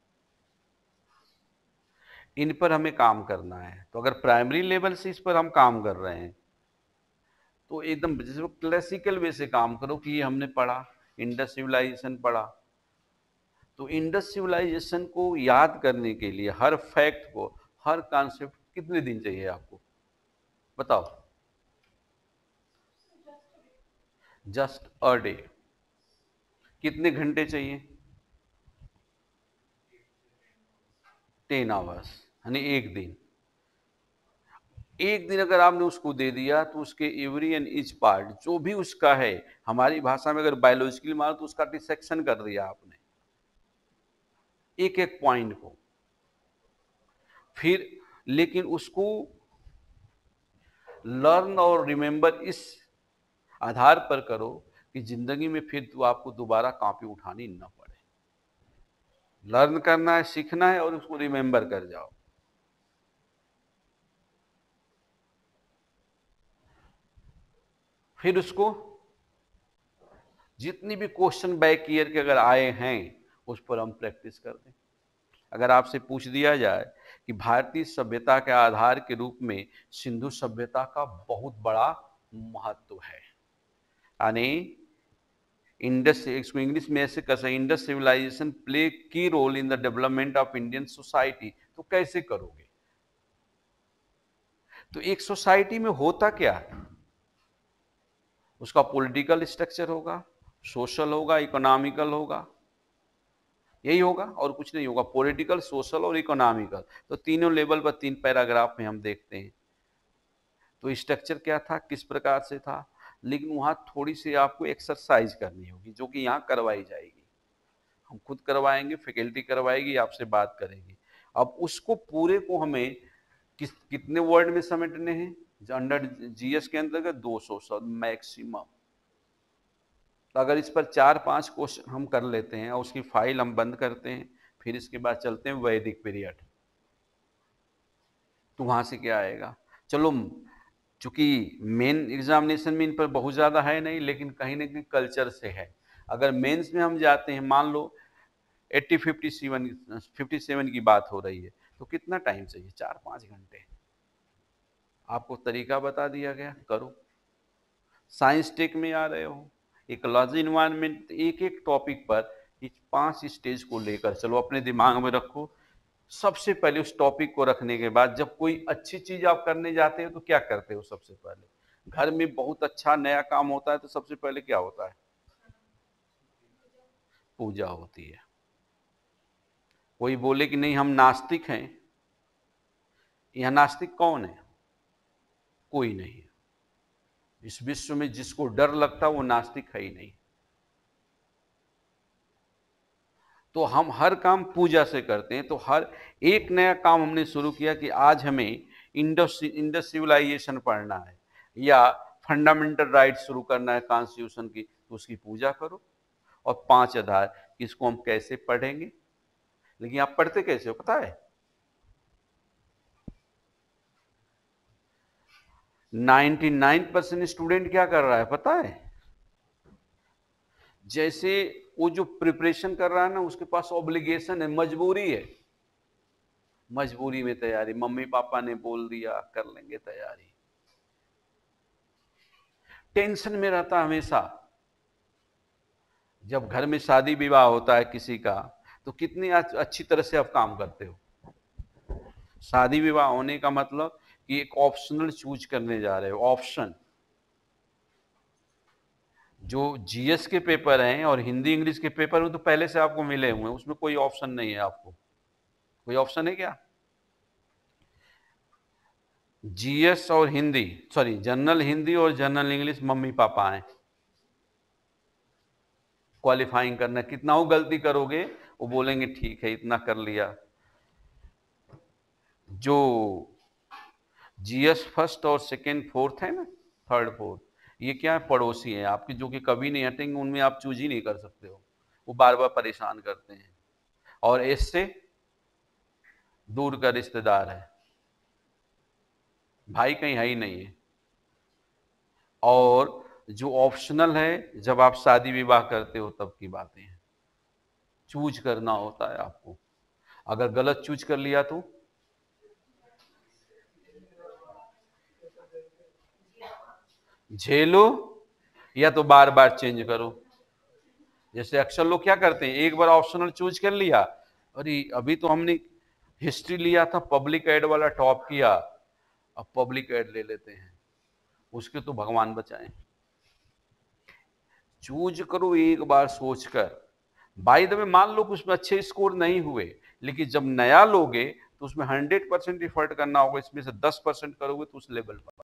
इन पर हमें काम करना है। तो अगर प्राइमरी लेवल से इस पर हम काम कर रहे हैं तो एकदम जैसे क्लासिकल वे से काम करो कि ये हमने पढ़ा, इंडस सिविलाइजेशन पढ़ा। तो इंडस सिविलाइजेशन को याद करने के लिए हर फैक्ट को, हर कॉन्सेप्ट कितने दिन चाहिए आपको बताओ। Just a day. कितने घंटे चाहिए, टेन आवर्स, यानी एक दिन। एक दिन अगर आपने उसको दे दिया तो उसके एवरी एंड ईच पार्ट जो भी उसका है, हमारी भाषा में अगर बायोलॉजिकली मानो तो उसका डिसेक्शन कर दिया आपने, एक एक पॉइंट को। फिर लेकिन उसको लर्न और रिमेंबर इस आधार पर करो कि जिंदगी में फिर तो आपको दोबारा कॉपी उठानी न पड़े। लर्न करना है, सीखना है और उसको रिमेंबर कर जाओ। फिर उसको जितनी भी क्वेश्चन बैक ईयर के अगर आए हैं उस पर हम प्रैक्टिस कर दें। अगर आपसे पूछ दिया जाए कि भारतीय सभ्यता के आधार के रूप में सिंधु सभ्यता का बहुत बड़ा महत्व है, यानी इंडस, इसको इंग्लिश में ऐसे कर सकते, Indus civilisation play key role in the development of Indian society, तो कैसे करोगे। तो एक सोसाइटी में होता क्या है, उसका पॉलिटिकल स्ट्रक्चर होगा, सोशल होगा, इकोनॉमिकल होगा, यही होगा और कुछ नहीं होगा। पॉलिटिकल, सोशल और इकोनॉमिकल, तो तीनों लेवल पर तीन पैराग्राफ में हम देखते हैं। तो स्ट्रक्चर क्या था, किस प्रकार से था, लेकिन वहां थोड़ी सी आपको एक्सरसाइज करनी होगी जो कि यहाँ करवाई जाएगी। हम खुद करवाएंगे, फैकल्टी करवाएगी, आपसे बात करेगी। अब उसको पूरे को हमें किस कितने वर्ड में समेटने हैं? अंडर जीएस के अंतर्गत दो सौ शब्द मैक्सिमम। तो अगर इस पर चार पांच क्वेश्चन हम कर लेते हैं और उसकी फाइल हम बंद करते हैं, फिर इसके बाद चलते हैं वैदिक पीरियड, तो वहां से क्या आएगा? चलो, चूंकि मेन एग्जामिनेशन में इन पर बहुत ज़्यादा है नहीं, लेकिन कहीं ना कहीं कल्चर से है। अगर मेंस में हम जाते हैं, मान लो अस्सी सत्तावन सत्तावन की बात हो रही है, तो कितना टाइम चाहिए? चार पाँच घंटे। आपको तरीका बता दिया गया, करो। साइंस टेक में आ रहे हो, इकोलॉजी इन्वायरमेंट, एक एक टॉपिक पर इस पांच स्टेज को लेकर चलो, अपने दिमाग में रखो। सबसे पहले उस टॉपिक को रखने के बाद जब कोई अच्छी चीज आप करने जाते हो तो क्या करते हो? सबसे पहले घर में बहुत अच्छा नया काम होता है तो सबसे पहले क्या होता है? पूजा होती है। कोई बोले कि नहीं हम नास्तिक हैं, यह नास्तिक कौन है? कोई नहीं है। इस विश्व में जिसको डर लगता वो नास्तिक है ही नहीं। तो हम हर काम पूजा से करते हैं। तो हर एक नया काम हमने शुरू किया कि आज हमें इंडस इंडस सिविलाइजेशन पढ़ना है या फंडामेंटल राइट शुरू करना है कॉन्स्टिट्यूशन की, तो उसकी पूजा करो। और पांच आधार, इसको हम कैसे पढ़ेंगे? लेकिन आप पढ़ते कैसे हो पता है? निन्यानवे परसेंट स्टूडेंट क्या कर रहा है पता है? जैसे वो जो प्रिपरेशन कर रहा है ना, उसके पास ऑब्लिगेशन है, मजबूरी है, मजबूरी में तैयारी, मम्मी पापा ने बोल दिया कर लेंगे तैयारी। टेंशन में रहता हमेशा। जब घर में शादी विवाह होता है किसी का, तो कितनी अच्छी तरह से आप काम करते हो। शादी विवाह होने का मतलब कि एक ऑप्शनल चूज करने जा रहे हो, ऑप्शन। जो जीएस के पेपर हैं और हिंदी इंग्लिश के पेपर में तो पहले से आपको मिले हुए हैं, उसमें कोई ऑप्शन नहीं है। आपको कोई ऑप्शन है क्या? जीएस और हिंदी, सॉरी जनरल हिंदी और जनरल इंग्लिश मम्मी पापा हैं, क्वालिफाइंग करना। कितना वो गलती करोगे वो बोलेंगे ठीक है इतना कर लिया। जो जीएस फर्स्ट और सेकेंड फोर्थ है ना, थर्ड फोर्थ, ये क्या है? पड़ोसी हैं आपके, जो कि कभी नहीं हटेंगे, उनमें आप चूज ही नहीं कर सकते हो, वो बार बार परेशान करते हैं। और इससे दूर का रिश्तेदार है, भाई कहीं है ही नहीं है। और जो ऑप्शनल है, जब आप शादी विवाह करते हो तब की बातें हैं। चूज करना होता है आपको, अगर गलत चूज कर लिया तो झेलो या तो बार बार चेंज करो। जैसे अक्सर लोग क्या करते हैं, एक बार ऑप्शनल चूज कर लिया, अरे अभी तो हमने हिस्ट्री लिया था, पब्लिक एड वाला टॉप किया, अब पब्लिक एड ले लेते हैं, उसके तो भगवान बचाएं। चूज करो एक बार सोचकर। बाय द वे, मान लो उसमें अच्छे स्कोर नहीं हुए, लेकिन जब नया लोगे तो उसमें हंड्रेड परसेंट एफर्ट करना होगा, इसमें से दस परसेंट करोगे तो उस लेवल पर